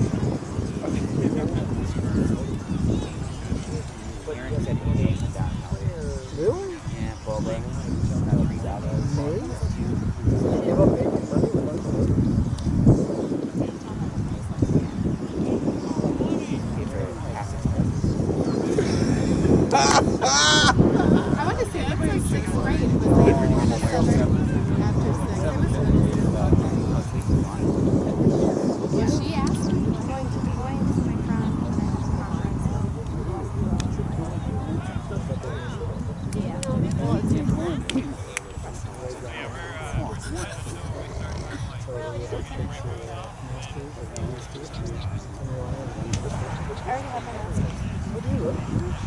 [SPEAKER 4] Aaron said he came down Elliott.
[SPEAKER 1] Really?
[SPEAKER 4] Yeah, bowling. That'll be that.
[SPEAKER 1] Really? You give up making money with
[SPEAKER 5] I went to see it in sixth grade. It was like after sixth.
[SPEAKER 3] Yeah, she asked me. I'm going to going to my friend and I have conference. Yeah.
[SPEAKER 1] Well, it's important.
[SPEAKER 3] already have my master's.
[SPEAKER 1] What do you look?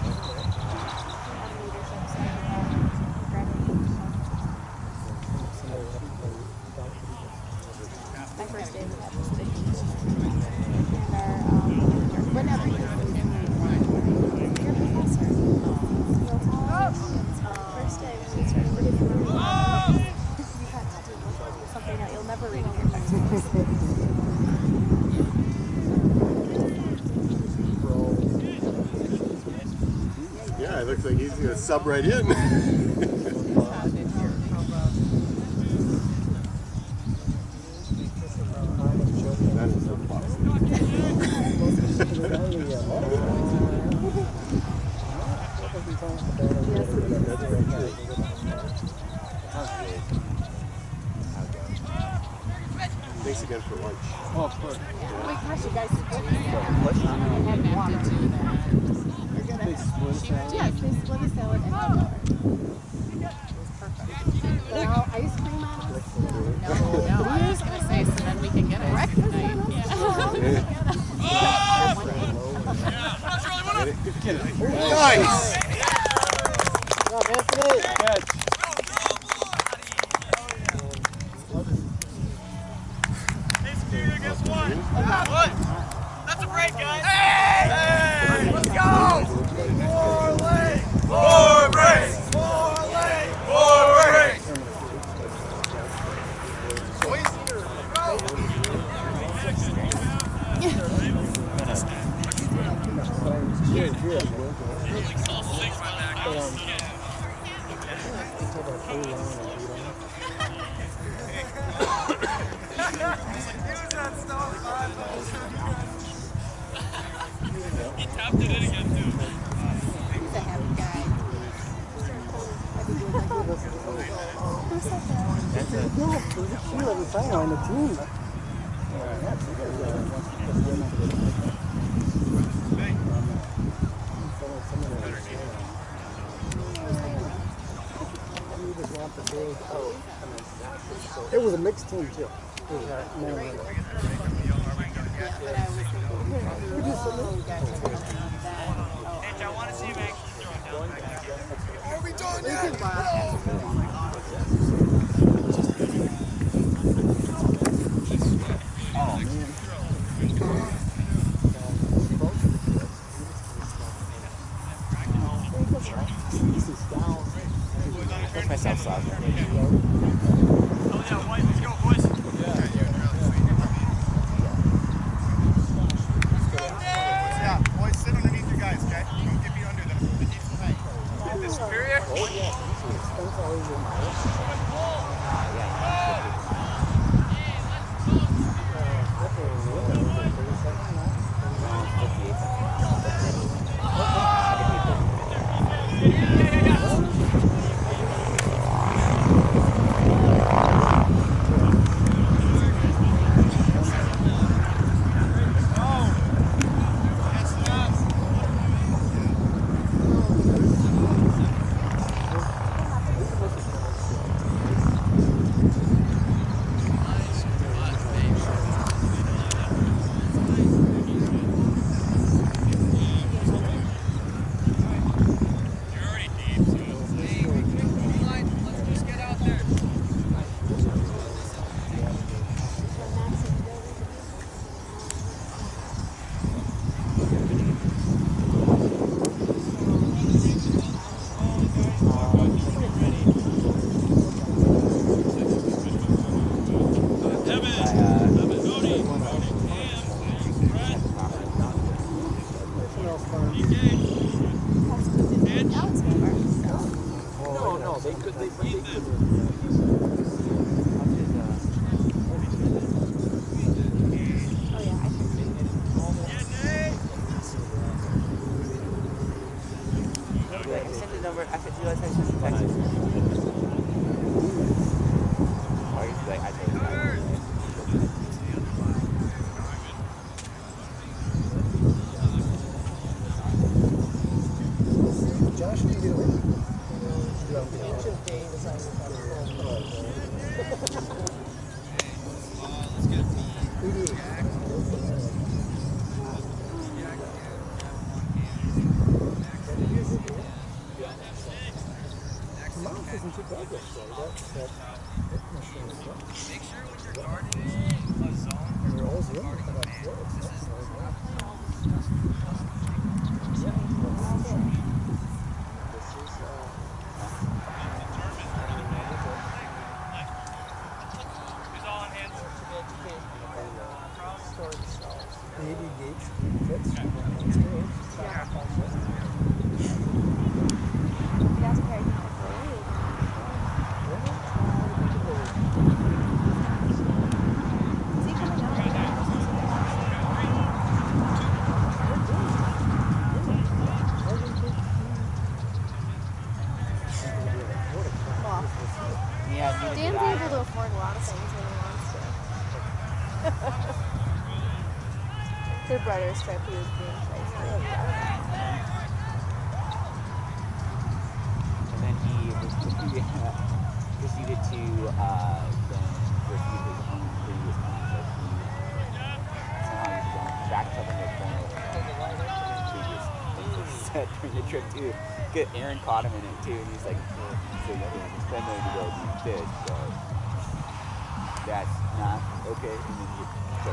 [SPEAKER 3] My first day we had this big meeting. And our, um, whenever you your professor, he'll tell us, first day when we started reading the room, you had to do something that you'll never read in your textbooks.
[SPEAKER 2] Yeah, it looks like he's going to sub right in. That is so possible. Thanks again for lunch.
[SPEAKER 1] Oh, of course.
[SPEAKER 5] Oh my gosh, you guys split it.
[SPEAKER 1] They split us out.
[SPEAKER 5] Yes, they split a salad and a dollar. It was perfect. Now, ice cream on us? No, no, I was going to say, so then we can get ice cream tonight.
[SPEAKER 2] Nice!
[SPEAKER 1] Catch.
[SPEAKER 6] That's a break, guys. Hey! Let's go! More legs! More breaks! More legs! More breaks! He tapped it in again, too.
[SPEAKER 5] He's a happy guy.
[SPEAKER 1] No, there's a few other sign on the team. It was a mixed team too. It was, uh, men and women.
[SPEAKER 5] But I was thinking, oh, we got to that.
[SPEAKER 6] Mitch, I want to see you make
[SPEAKER 2] Are we doing
[SPEAKER 5] We
[SPEAKER 2] that?
[SPEAKER 5] could walk.
[SPEAKER 4] Push myself soft.
[SPEAKER 6] Oh, yeah, White, let's go, boys.
[SPEAKER 2] Yeah, boys, sit underneath your guys, okay? Don't get me under them. It needs to hang.
[SPEAKER 6] The Superior?
[SPEAKER 3] That's very good. Is he coming out?
[SPEAKER 4] Yeah, neither did
[SPEAKER 3] Dan's
[SPEAKER 4] I.
[SPEAKER 3] able to afford a lot of things when he wants to. Their brother's trip, he was being pricey.
[SPEAKER 4] And then he, was, he uh, proceeded to uh, then refute his own previous claims that he somehow used his own backed up into a corner with previous things that he said during the trip too. Good, Aaron caught him in it too, and he's like, so you can spend money to go do this, but that's not okay. And then you quit.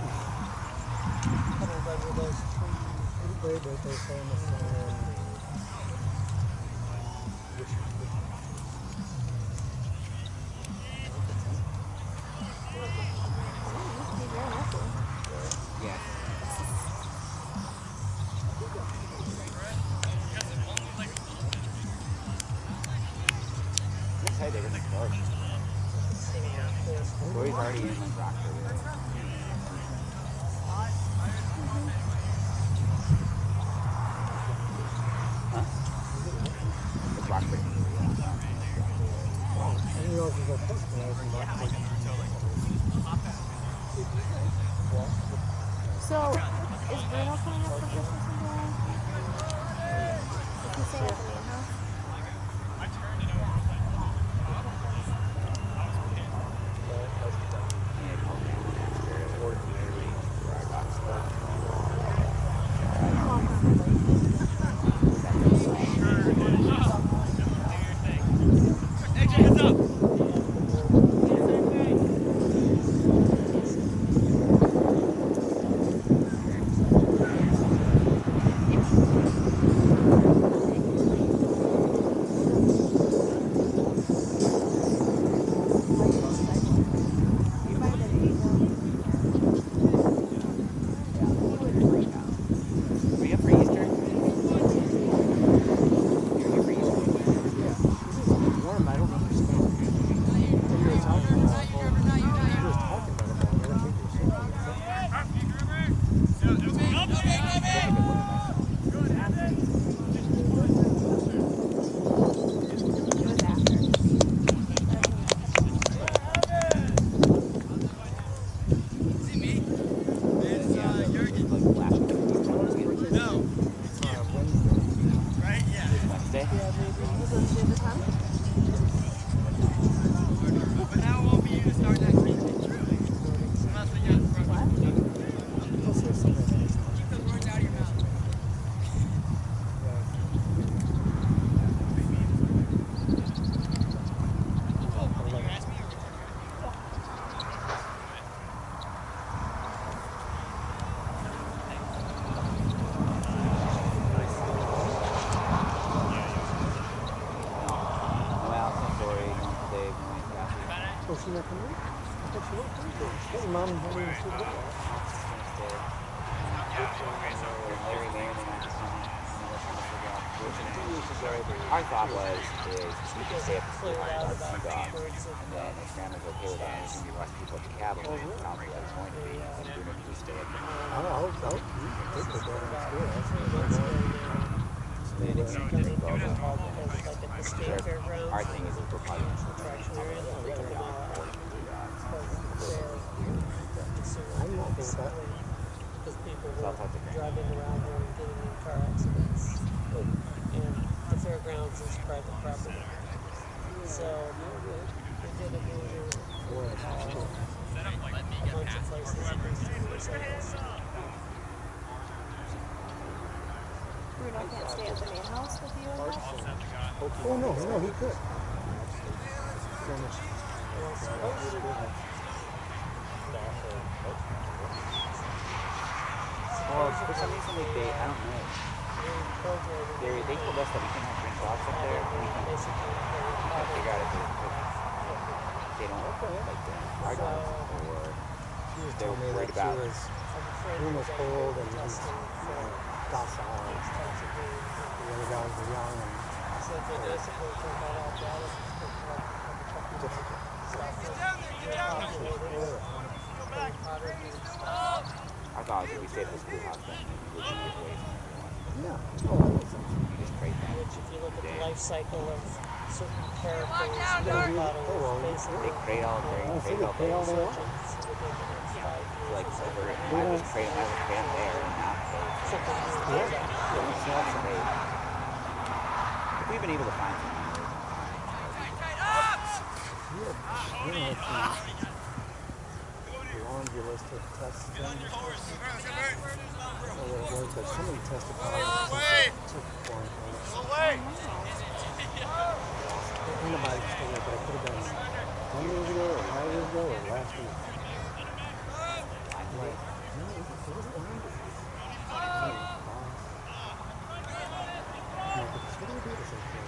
[SPEAKER 4] Yeah. I'm excited they're gonna start. Corey's already in like Rockford. Huh? It's Rockford.
[SPEAKER 3] So, is Bruno coming up for Christmas in July? Is he staying at the main house?
[SPEAKER 4] Are you up for Easter? You're here for Easter?
[SPEAKER 1] Warm, I don't understand. What you were talking about. You were talking about it.
[SPEAKER 4] Wednesday? No Allison, Corey, no Dave, no Kathy.
[SPEAKER 1] Oh, she's not coming in? I thought she was coming in. Hey, Mom, how do you see that?
[SPEAKER 4] Larry Mayer, they're not just coming. Our thought was, is we can stay at the sleep house, our two dogs, and then if Grandma's okay with that, we can be less people at the cabin, and it sounds like that's going to be, and Bruno can just stay at the
[SPEAKER 1] I don't know. I hope so. You can take the door. That's good. That's good.
[SPEAKER 4] then if you can just go over. Our thing is if we're probably going to try to talk about the dog, or the two dogs.
[SPEAKER 1] I'm not okay with that.
[SPEAKER 8] Because people
[SPEAKER 4] So I'll
[SPEAKER 8] were
[SPEAKER 4] talk to Grandma.
[SPEAKER 8] driving around there and getting in car accidents. And the fairgrounds is private property. So we did a meeting with uh, a bunch of places in these motorcycles.
[SPEAKER 3] Bruno can't stay at the main house with you and that?
[SPEAKER 1] Oh, no. No, he could.
[SPEAKER 4] Well, for some reason, like they, I don't know. They they told us that we can't have drink dogs up there. We can, we can figure out if they, if they don't like the our dogs, or
[SPEAKER 1] She was
[SPEAKER 4] they're
[SPEAKER 1] telling me
[SPEAKER 4] worried
[SPEAKER 1] that she
[SPEAKER 4] about
[SPEAKER 1] was
[SPEAKER 8] afraid
[SPEAKER 1] room
[SPEAKER 8] we're
[SPEAKER 1] was
[SPEAKER 8] gonna
[SPEAKER 1] cold
[SPEAKER 8] be
[SPEAKER 1] and it was
[SPEAKER 8] testing for
[SPEAKER 1] docile.
[SPEAKER 8] these types of games.
[SPEAKER 1] The other guys were young and
[SPEAKER 8] So they basically took out all Dallas and took like a couple of stuff that populated Harry Potter themed stuff.
[SPEAKER 4] I thought if we stayed at the schoolhouse, then we would be away from everyone.
[SPEAKER 1] yeah. Oh, that makes sense.
[SPEAKER 4] You just create that.
[SPEAKER 8] Which, if you look at the
[SPEAKER 4] day.
[SPEAKER 8] life cycle of certain characters, Harry Potter
[SPEAKER 1] Oh, well,
[SPEAKER 8] was basically
[SPEAKER 4] They create all
[SPEAKER 1] I
[SPEAKER 4] day,
[SPEAKER 1] see
[SPEAKER 4] create
[SPEAKER 1] they
[SPEAKER 4] all
[SPEAKER 1] pay
[SPEAKER 4] day.
[SPEAKER 1] all day long.
[SPEAKER 8] surgeons within the next five years.
[SPEAKER 4] Like,
[SPEAKER 8] or
[SPEAKER 4] over,
[SPEAKER 8] something.
[SPEAKER 4] I was creating, I was creating there, and now
[SPEAKER 8] Something
[SPEAKER 1] Yeah.
[SPEAKER 8] like that.
[SPEAKER 4] it's not great. If we've been able to find something.
[SPEAKER 1] You had, you know, had some laundry list of tests. Get on your horse. So it was that somebody tested positive. Took quarantine.
[SPEAKER 6] Away!
[SPEAKER 1] Antibodies still there, but it could have been ten years ago or five years ago or last week. Like, no, it wasn't laundry. No, but what do we do this thing?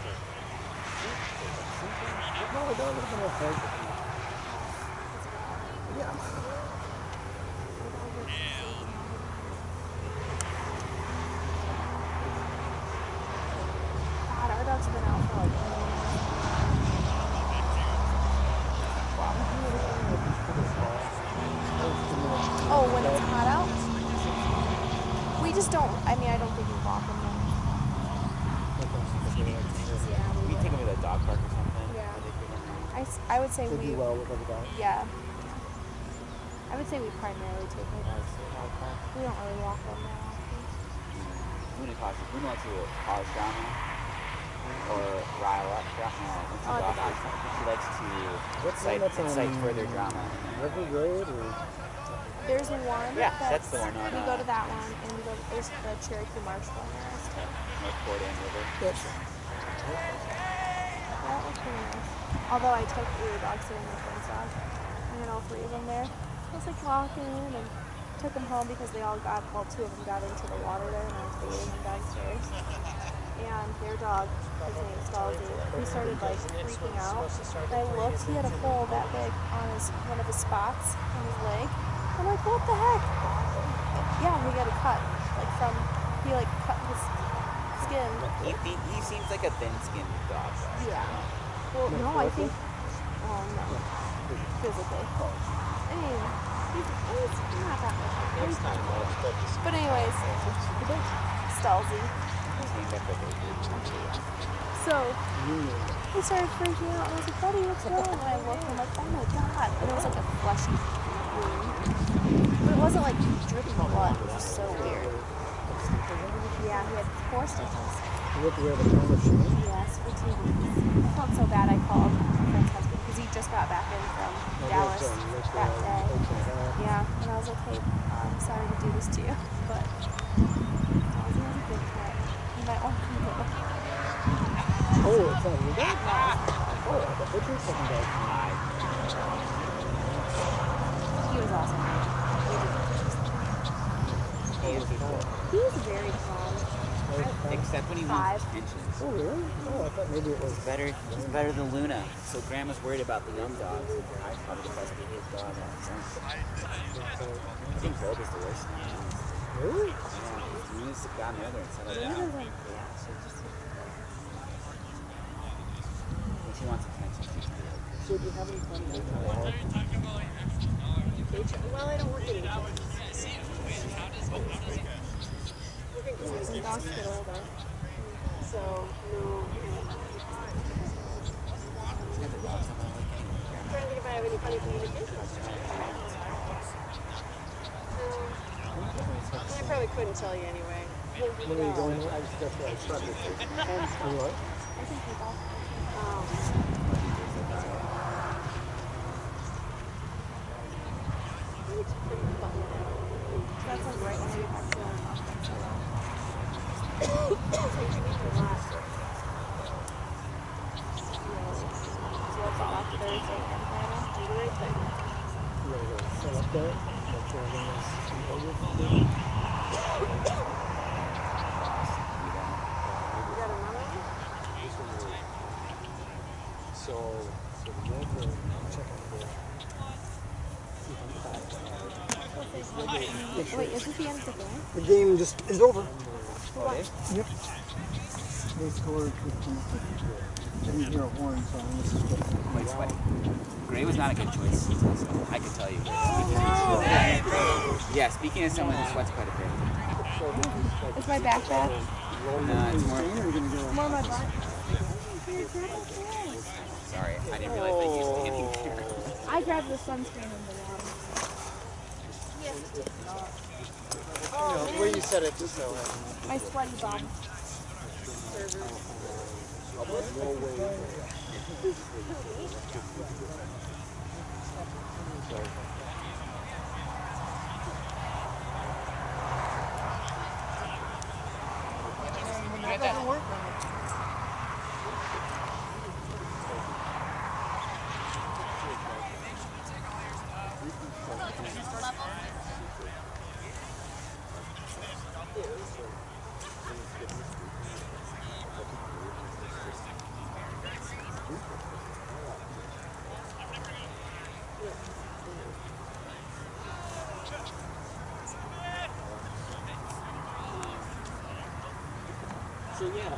[SPEAKER 1] No, it doesn't have enough head. Yeah.
[SPEAKER 3] God, our dogs have been out for like oh, when it's hot out? We just don't, I mean, I don't think we walk them then. Yeah, we
[SPEAKER 4] We
[SPEAKER 3] would.
[SPEAKER 4] take them to the dog park or something.
[SPEAKER 3] Yeah.
[SPEAKER 4] They take them there.
[SPEAKER 3] I, s- I would say
[SPEAKER 1] They
[SPEAKER 3] we,
[SPEAKER 1] do well with other dogs.
[SPEAKER 3] yeah. I would say we primarily take our dogs to the dog park. We don't really walk them that often.
[SPEAKER 4] Luna causes, Luna likes to cause drama or rile up drama.
[SPEAKER 3] Oh, at the dog park.
[SPEAKER 4] She likes to
[SPEAKER 1] What's the one
[SPEAKER 4] incite,
[SPEAKER 1] that's on
[SPEAKER 4] incite further drama.
[SPEAKER 1] River Road or
[SPEAKER 3] There's one
[SPEAKER 4] Yeah,
[SPEAKER 3] that's,
[SPEAKER 4] that's the one on,
[SPEAKER 3] we
[SPEAKER 4] uh,
[SPEAKER 3] go to that one, and we go, there's the Cherokee Marsh one there. It's too.
[SPEAKER 4] North Port and River.
[SPEAKER 3] That was pretty nice. Although I took, we were dog sitting with friend's dog. I had all three of them there. I was like walking and took them home because they all got, well, two of them got into the water there, and I was bathing them downstairs. And their dog, his name's Scalzi, he started like freaking out. And I looked, he had a hole that big on his, one of his spots on his leg. I'm like, what the heck? Yeah, he got a cut, like from, he like cut his skin.
[SPEAKER 4] He, he, he seems like a thin-skinned dog. Though.
[SPEAKER 3] Yeah. Well, no, I think, well, no, physically. I mean, he's, he's not that much.
[SPEAKER 8] Next time, I'll expect to see.
[SPEAKER 3] But anyways, Stalzy.
[SPEAKER 4] He's named after a baby.
[SPEAKER 3] So, he started freaking out, and I was like, buddy, what's wrong? And I looked, and I'm like, oh my god. And it was like a fleshy wound. But it wasn't like dripping blood, which was so weird. Yeah, he had four stitches.
[SPEAKER 1] you have to wear the kind of shoes?
[SPEAKER 3] Yes, for two weeks. I felt so bad, I called my friend's husband, because he just got back in from Dallas that day. Yeah, and I was like, hey, I'm sorry to do this to you, but oh, he was a good cat. He might want to go.
[SPEAKER 1] Oh, it's not your dog? Oh, what's your second dog?
[SPEAKER 3] He was awesome.
[SPEAKER 4] He is before.
[SPEAKER 3] He was very calm.
[SPEAKER 4] Except when he
[SPEAKER 3] Five.
[SPEAKER 4] wants attention.
[SPEAKER 1] Oh, really? Oh, I thought maybe it was
[SPEAKER 4] He's better, he's better than Luna. So Grandma's worried about the young dogs. I probably supposed to be his dog. I think Vogue is the worst.
[SPEAKER 1] Really?
[SPEAKER 4] Yeah, he needs to go down there and settle
[SPEAKER 3] He
[SPEAKER 4] down.
[SPEAKER 3] doesn't, yeah, she just,
[SPEAKER 4] When she wants attention, she's good.
[SPEAKER 8] So do you have any fun with Well, I don't work in H R.
[SPEAKER 3] some dogs get older.
[SPEAKER 8] So, no. I'm trying to think if I have any funny communication. Um, I probably couldn't tell you anyway.
[SPEAKER 1] When are you going? I just, that's what I started with. You what?
[SPEAKER 3] I can keep off.
[SPEAKER 8] Um, it's pretty fun.
[SPEAKER 3] That's like right when I get back to the hospital.
[SPEAKER 8] It takes me a lot.
[SPEAKER 3] So that's about Thursday and Friday.
[SPEAKER 8] Do the right thing.
[SPEAKER 1] You gotta go set up there. Make sure everything is loaded.
[SPEAKER 8] You got another one?
[SPEAKER 1] So, so the guy will check out for see if I'm back.
[SPEAKER 3] Wait, is this the end of the game?
[SPEAKER 1] The game just is over.
[SPEAKER 4] Okay.
[SPEAKER 1] Yep. They scored fifteen. I didn't hear a horn, so I'm just
[SPEAKER 4] Quite sweaty. Gray was not a good choice, so I can tell you. Yeah, speaking of someone who sweats quite a bit.
[SPEAKER 3] Is my back bad?
[SPEAKER 4] No, it's more.
[SPEAKER 3] More my butt.
[SPEAKER 4] Sorry, I didn't realize they used standing there.
[SPEAKER 3] I grabbed the sunscreen in the water.
[SPEAKER 1] Oh, the way you said it, just so.
[SPEAKER 3] My sweaty bum.
[SPEAKER 1] That doesn't work.
[SPEAKER 8] So yeah.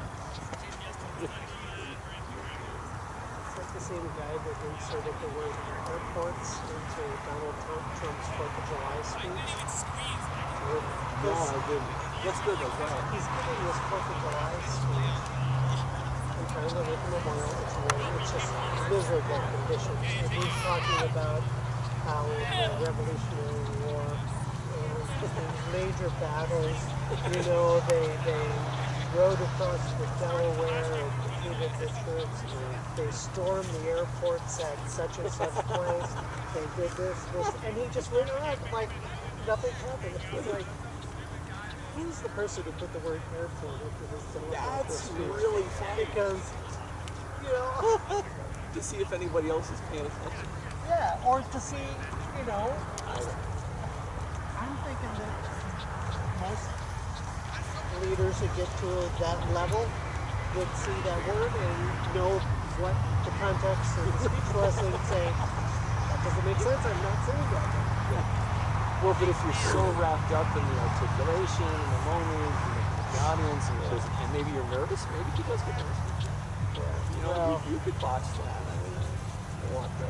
[SPEAKER 8] It's like the same guy that inserted the word airports into Donald Trump's Fourth of July speech.
[SPEAKER 2] No, I didn't. What's good about that?
[SPEAKER 8] He's giving this Fourth of July speech in front of the Lincoln Memorial. It's really, it's just miserable conditions. And he's talking about how the Revolutionary War and these major battles, you know, they they rode across the Delaware and defeated the troops. They stormed the airports at such and such place. They did this, this, and he just went on like nothing happened. It's like, who's the person who put the word airport into his
[SPEAKER 2] That's
[SPEAKER 8] speech?
[SPEAKER 2] really funny.
[SPEAKER 8] Because, you know,
[SPEAKER 2] To see if anybody else is paying attention.
[SPEAKER 8] yeah, or to see, you know, I'm thinking that most leaders who get to that level would see that word and know what the context of the speech was and say, that doesn't make sense, I'm not saying that.
[SPEAKER 2] Well, but if you're so wrapped up in the articulation and the moment and the audience and, and maybe you're nervous, maybe he does get nervous.
[SPEAKER 8] Yeah.
[SPEAKER 2] You know,
[SPEAKER 8] Well,
[SPEAKER 2] you, you could botch that. I mean, I want that.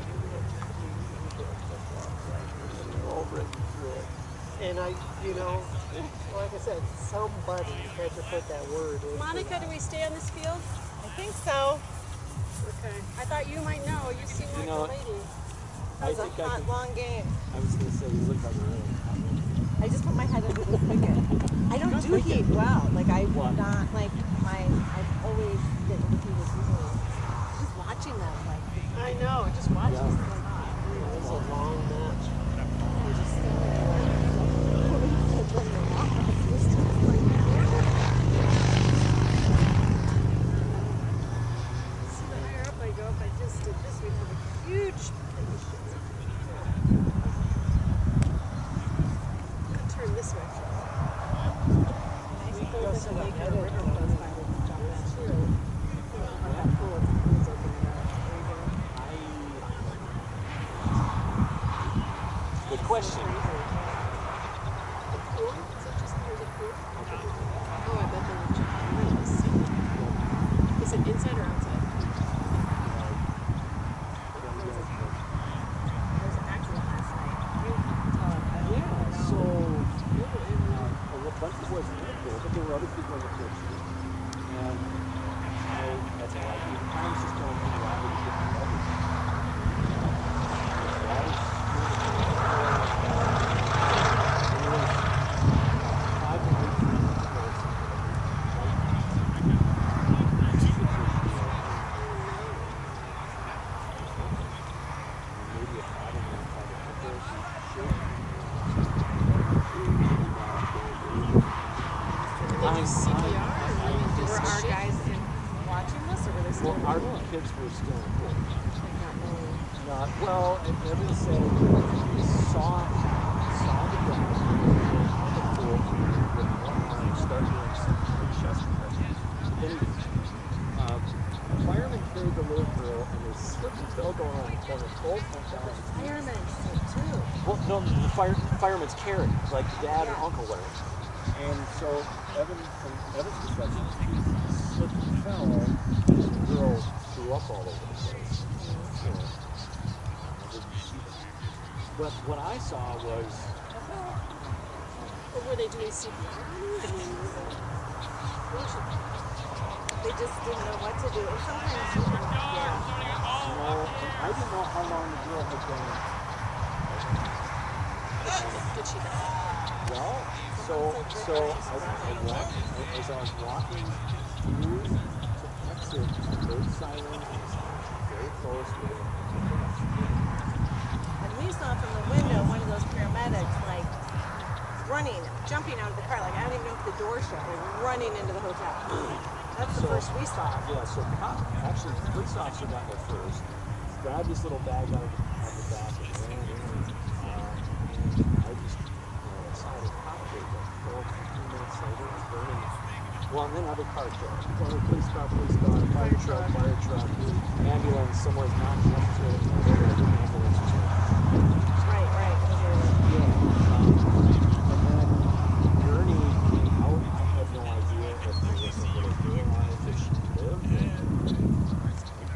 [SPEAKER 2] You're all written through it.
[SPEAKER 8] and I, you know, like I said, somebody had to put that word in.
[SPEAKER 5] Monica, do we stay on this field?
[SPEAKER 7] I think so.
[SPEAKER 5] Okay. I thought you might know. You seem like
[SPEAKER 2] You know,
[SPEAKER 5] a lady.
[SPEAKER 2] I
[SPEAKER 7] That was
[SPEAKER 2] think
[SPEAKER 7] a
[SPEAKER 2] I
[SPEAKER 7] hot,
[SPEAKER 2] can,
[SPEAKER 7] long game.
[SPEAKER 2] I was going to say, you look like a really hot woman.
[SPEAKER 7] I just put my head under the spigot. I don't do heat well. Like I
[SPEAKER 2] What?
[SPEAKER 7] not like my. I've always been overheated easily. Just watching them, like
[SPEAKER 5] I know. Just watch
[SPEAKER 2] Yeah.
[SPEAKER 5] this. Like, ah.
[SPEAKER 8] It was a long match.
[SPEAKER 7] I just feel
[SPEAKER 5] See, the higher up I go, if I just did this, we'd have a huge turn this way.
[SPEAKER 7] nice to go to the lake or the river close by where we jump in.
[SPEAKER 2] Good question.
[SPEAKER 5] Oh, I bet they would jump in this. Is it inside or outside?
[SPEAKER 7] There's an accident last night. You can tell it. I don't know.
[SPEAKER 2] So, uh, a bunch of boys in the pool, but there were other people in the pool too. And I, that's all I do. I was just going to the water to get the water. That was five to eight feet of course. Maybe a paddle and try to put those
[SPEAKER 5] Did they do C P R or they just
[SPEAKER 7] Were our
[SPEAKER 5] shake?
[SPEAKER 7] guys in watching this, or were they still
[SPEAKER 2] Well,
[SPEAKER 7] in the
[SPEAKER 2] our
[SPEAKER 7] pool?
[SPEAKER 2] kids were still in the pool.
[SPEAKER 7] Like not knowing.
[SPEAKER 2] Not well, and everybody said we saw saw the guy on the pool with one arm start doing some like chest compressions. Then he, uh, a fireman carried the little girl and they slipped and fell going on the corner. Both went down.
[SPEAKER 5] Firemen too.
[SPEAKER 2] Well, no, the fire, fireman's carrot, like the dad or uncle wear it.
[SPEAKER 9] And so Evan, from Evan's perspective, he slipped and fell, and the girl threw up all over the place. So, I didn't see that.
[SPEAKER 2] But what I saw was,
[SPEAKER 8] Or were they doing C P R? I mean,
[SPEAKER 7] They just didn't know what to do. And sometimes you can, yeah.
[SPEAKER 2] you know, I didn't know how long the girl had been.
[SPEAKER 8] did she die?
[SPEAKER 2] Well, so, so I, I walked, as I was walking through to exit, I heard sirens, very close to it.
[SPEAKER 7] And we saw from the window one of those paramedics, like, running, jumping out of the car. Like, I don't even know if the door shut. Like, running into the hotel. That's the
[SPEAKER 2] So-
[SPEAKER 7] first we saw.
[SPEAKER 2] Yeah, so cop, actually, the police officer got there first, grabbed his little bag out of the, out of the back and ran in. Uh, and I just, you know, saw the cop there, like, four, fifteen minutes later, it was burning. Well, and then other cars showed up. Other police car, police car, fire truck, fire truck, ambulance, somewhere's not next to it, you know, they were the ambulance was there.
[SPEAKER 7] Right, right.
[SPEAKER 2] Yeah. Um, and then Gurney came out. I had no idea if there was a little girl on it, if she lived. Or,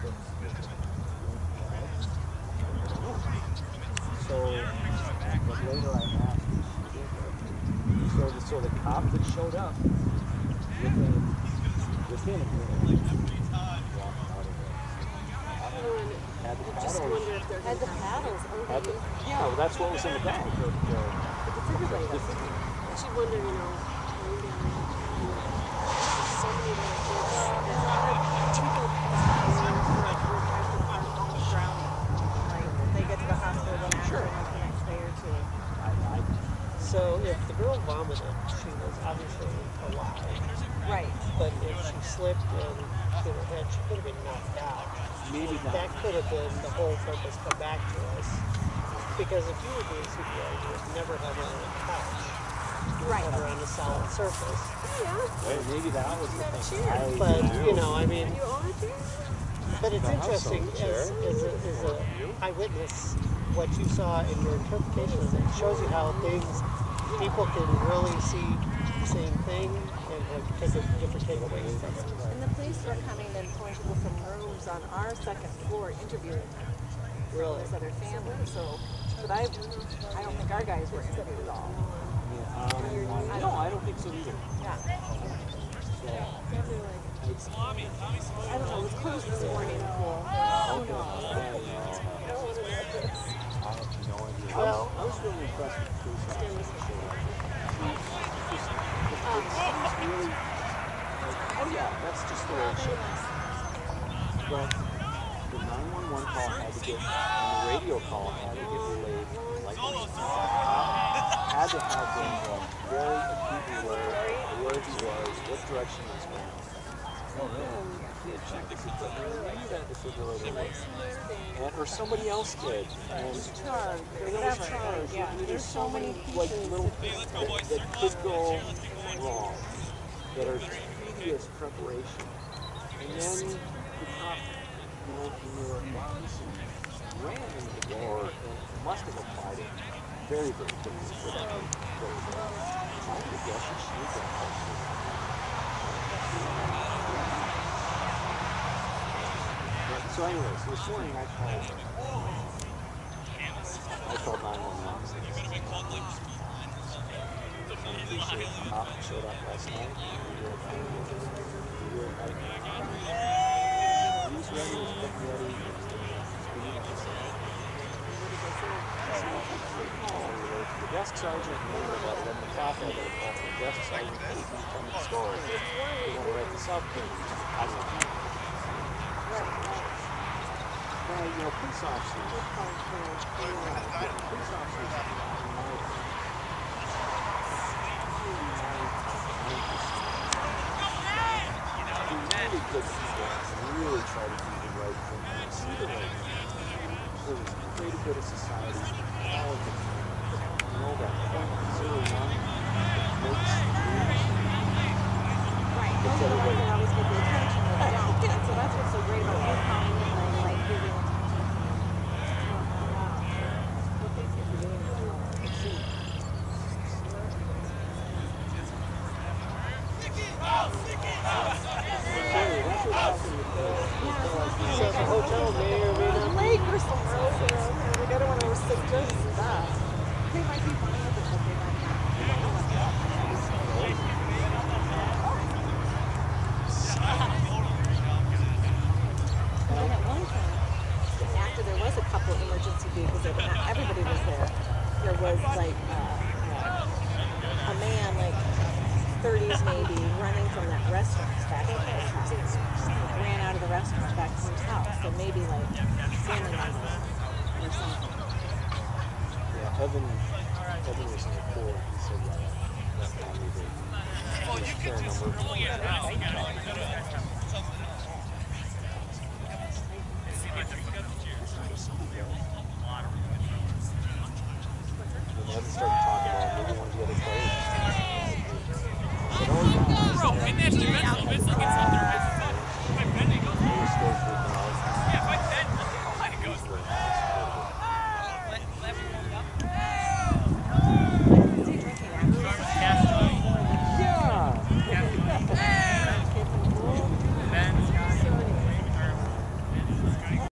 [SPEAKER 2] so, but later I asked if she did. So the, so the cop that showed up within, within a minute walked out of there. Had the
[SPEAKER 8] Just
[SPEAKER 2] paddles.
[SPEAKER 8] wonder if they're
[SPEAKER 7] Had the
[SPEAKER 8] gonna
[SPEAKER 7] paddles. Oh,
[SPEAKER 2] Had the, yeah, well, that's what was in the bag. The, the,
[SPEAKER 7] defibrillator.
[SPEAKER 8] She wonder, you know, going down, you know, so many little kids.
[SPEAKER 7] There's a lot of people passing through, like, work after the car almost drowning. Like, they get to the hospital the next,
[SPEAKER 2] Sure.
[SPEAKER 7] like, the next day or two.
[SPEAKER 2] I, I,
[SPEAKER 8] So if the girl vomited, she was obviously alive.
[SPEAKER 7] Right.
[SPEAKER 8] But if she slipped and hit her head, she could have been knocked out.
[SPEAKER 2] maybe not.
[SPEAKER 8] That could have been the whole purpose. Come back to us. Because if you were doing C P R, you would never have her on a couch. You would
[SPEAKER 7] Right.
[SPEAKER 8] have her on a solid surface.
[SPEAKER 2] Well, maybe that was the thing. I,
[SPEAKER 8] But, you know, I mean,
[SPEAKER 7] You own a chair?
[SPEAKER 8] but it's
[SPEAKER 2] I have
[SPEAKER 8] interesting
[SPEAKER 2] some
[SPEAKER 8] as, as, a, as a eyewitness, what you saw in your interpretation of it shows you how things, people can really see the same thing and have take a different takeaways from it.
[SPEAKER 7] And the police were coming and pulling people from rooms on our second floor, interviewing them.
[SPEAKER 8] Really.
[SPEAKER 7] Those other families. So, but I, I don't think our guys were interviewed at all.
[SPEAKER 2] Um, no, I don't think so either.
[SPEAKER 7] Yeah.
[SPEAKER 2] So, it's,
[SPEAKER 7] I don't know. It was closed this morning. Cool.
[SPEAKER 2] okay. I, I have no idea.
[SPEAKER 8] Well-
[SPEAKER 2] I was, I was really impressed with the police officer. Just, it's, it's really, like, oh yeah, that's just the way it should be. But the nine one one call had to get, and the radio call had to get relayed. Like, the cop had to have them uh, very acutely aware of where he was, what direction he was going. And then he had checked the defibrillator, I knew that defibrillator was. And, or somebody else did. And it was charged. And it was charged.
[SPEAKER 7] Yeah,
[SPEAKER 2] I mean,
[SPEAKER 7] there's so many
[SPEAKER 2] like
[SPEAKER 7] pieces.
[SPEAKER 2] little that, that could go wrong, that are tedious preparation. And then the cop, you know, when they were obviously ran into the door and must have applied it very, very quickly for that. I would guess she should have done. So anyway, so this morning I called, I called nine one one. And appreciate the cop showed up last night. We were we were right now. He's ready, he's getting ready. The desk sergeant knew about eleven o'clock. I got a call from the desk sergeant. Hey, can you come to the store? They want to write this up. I said, well, you know, police officers, police officers, really good people really try to do the right thing. And see the right thing. There's a great bit of society, all of the time. You know that point zero one that makes
[SPEAKER 7] Right. Those are the ones that always get the attention that they don't. And so that's what's so great about you calling in, like, like giving attention. Well, thank you for doing that. just stuff. They might be fine with it, but they might not. And then at one time, after there was a couple emergency vehicles there, but not everybody was there, there was like uh, a man, like thirties maybe, running from that restaurant back to his house. Ran out of the restaurant back to his house. So maybe like family member or something.
[SPEAKER 2] Yeah, Evan, Evan was in the pool. He said that that's probably the
[SPEAKER 6] Well, you can just pull it out. You gotta like go to
[SPEAKER 2] When Evan started talking about maybe one of the other players.
[SPEAKER 6] Bro, and that's defensive. It's like it's something.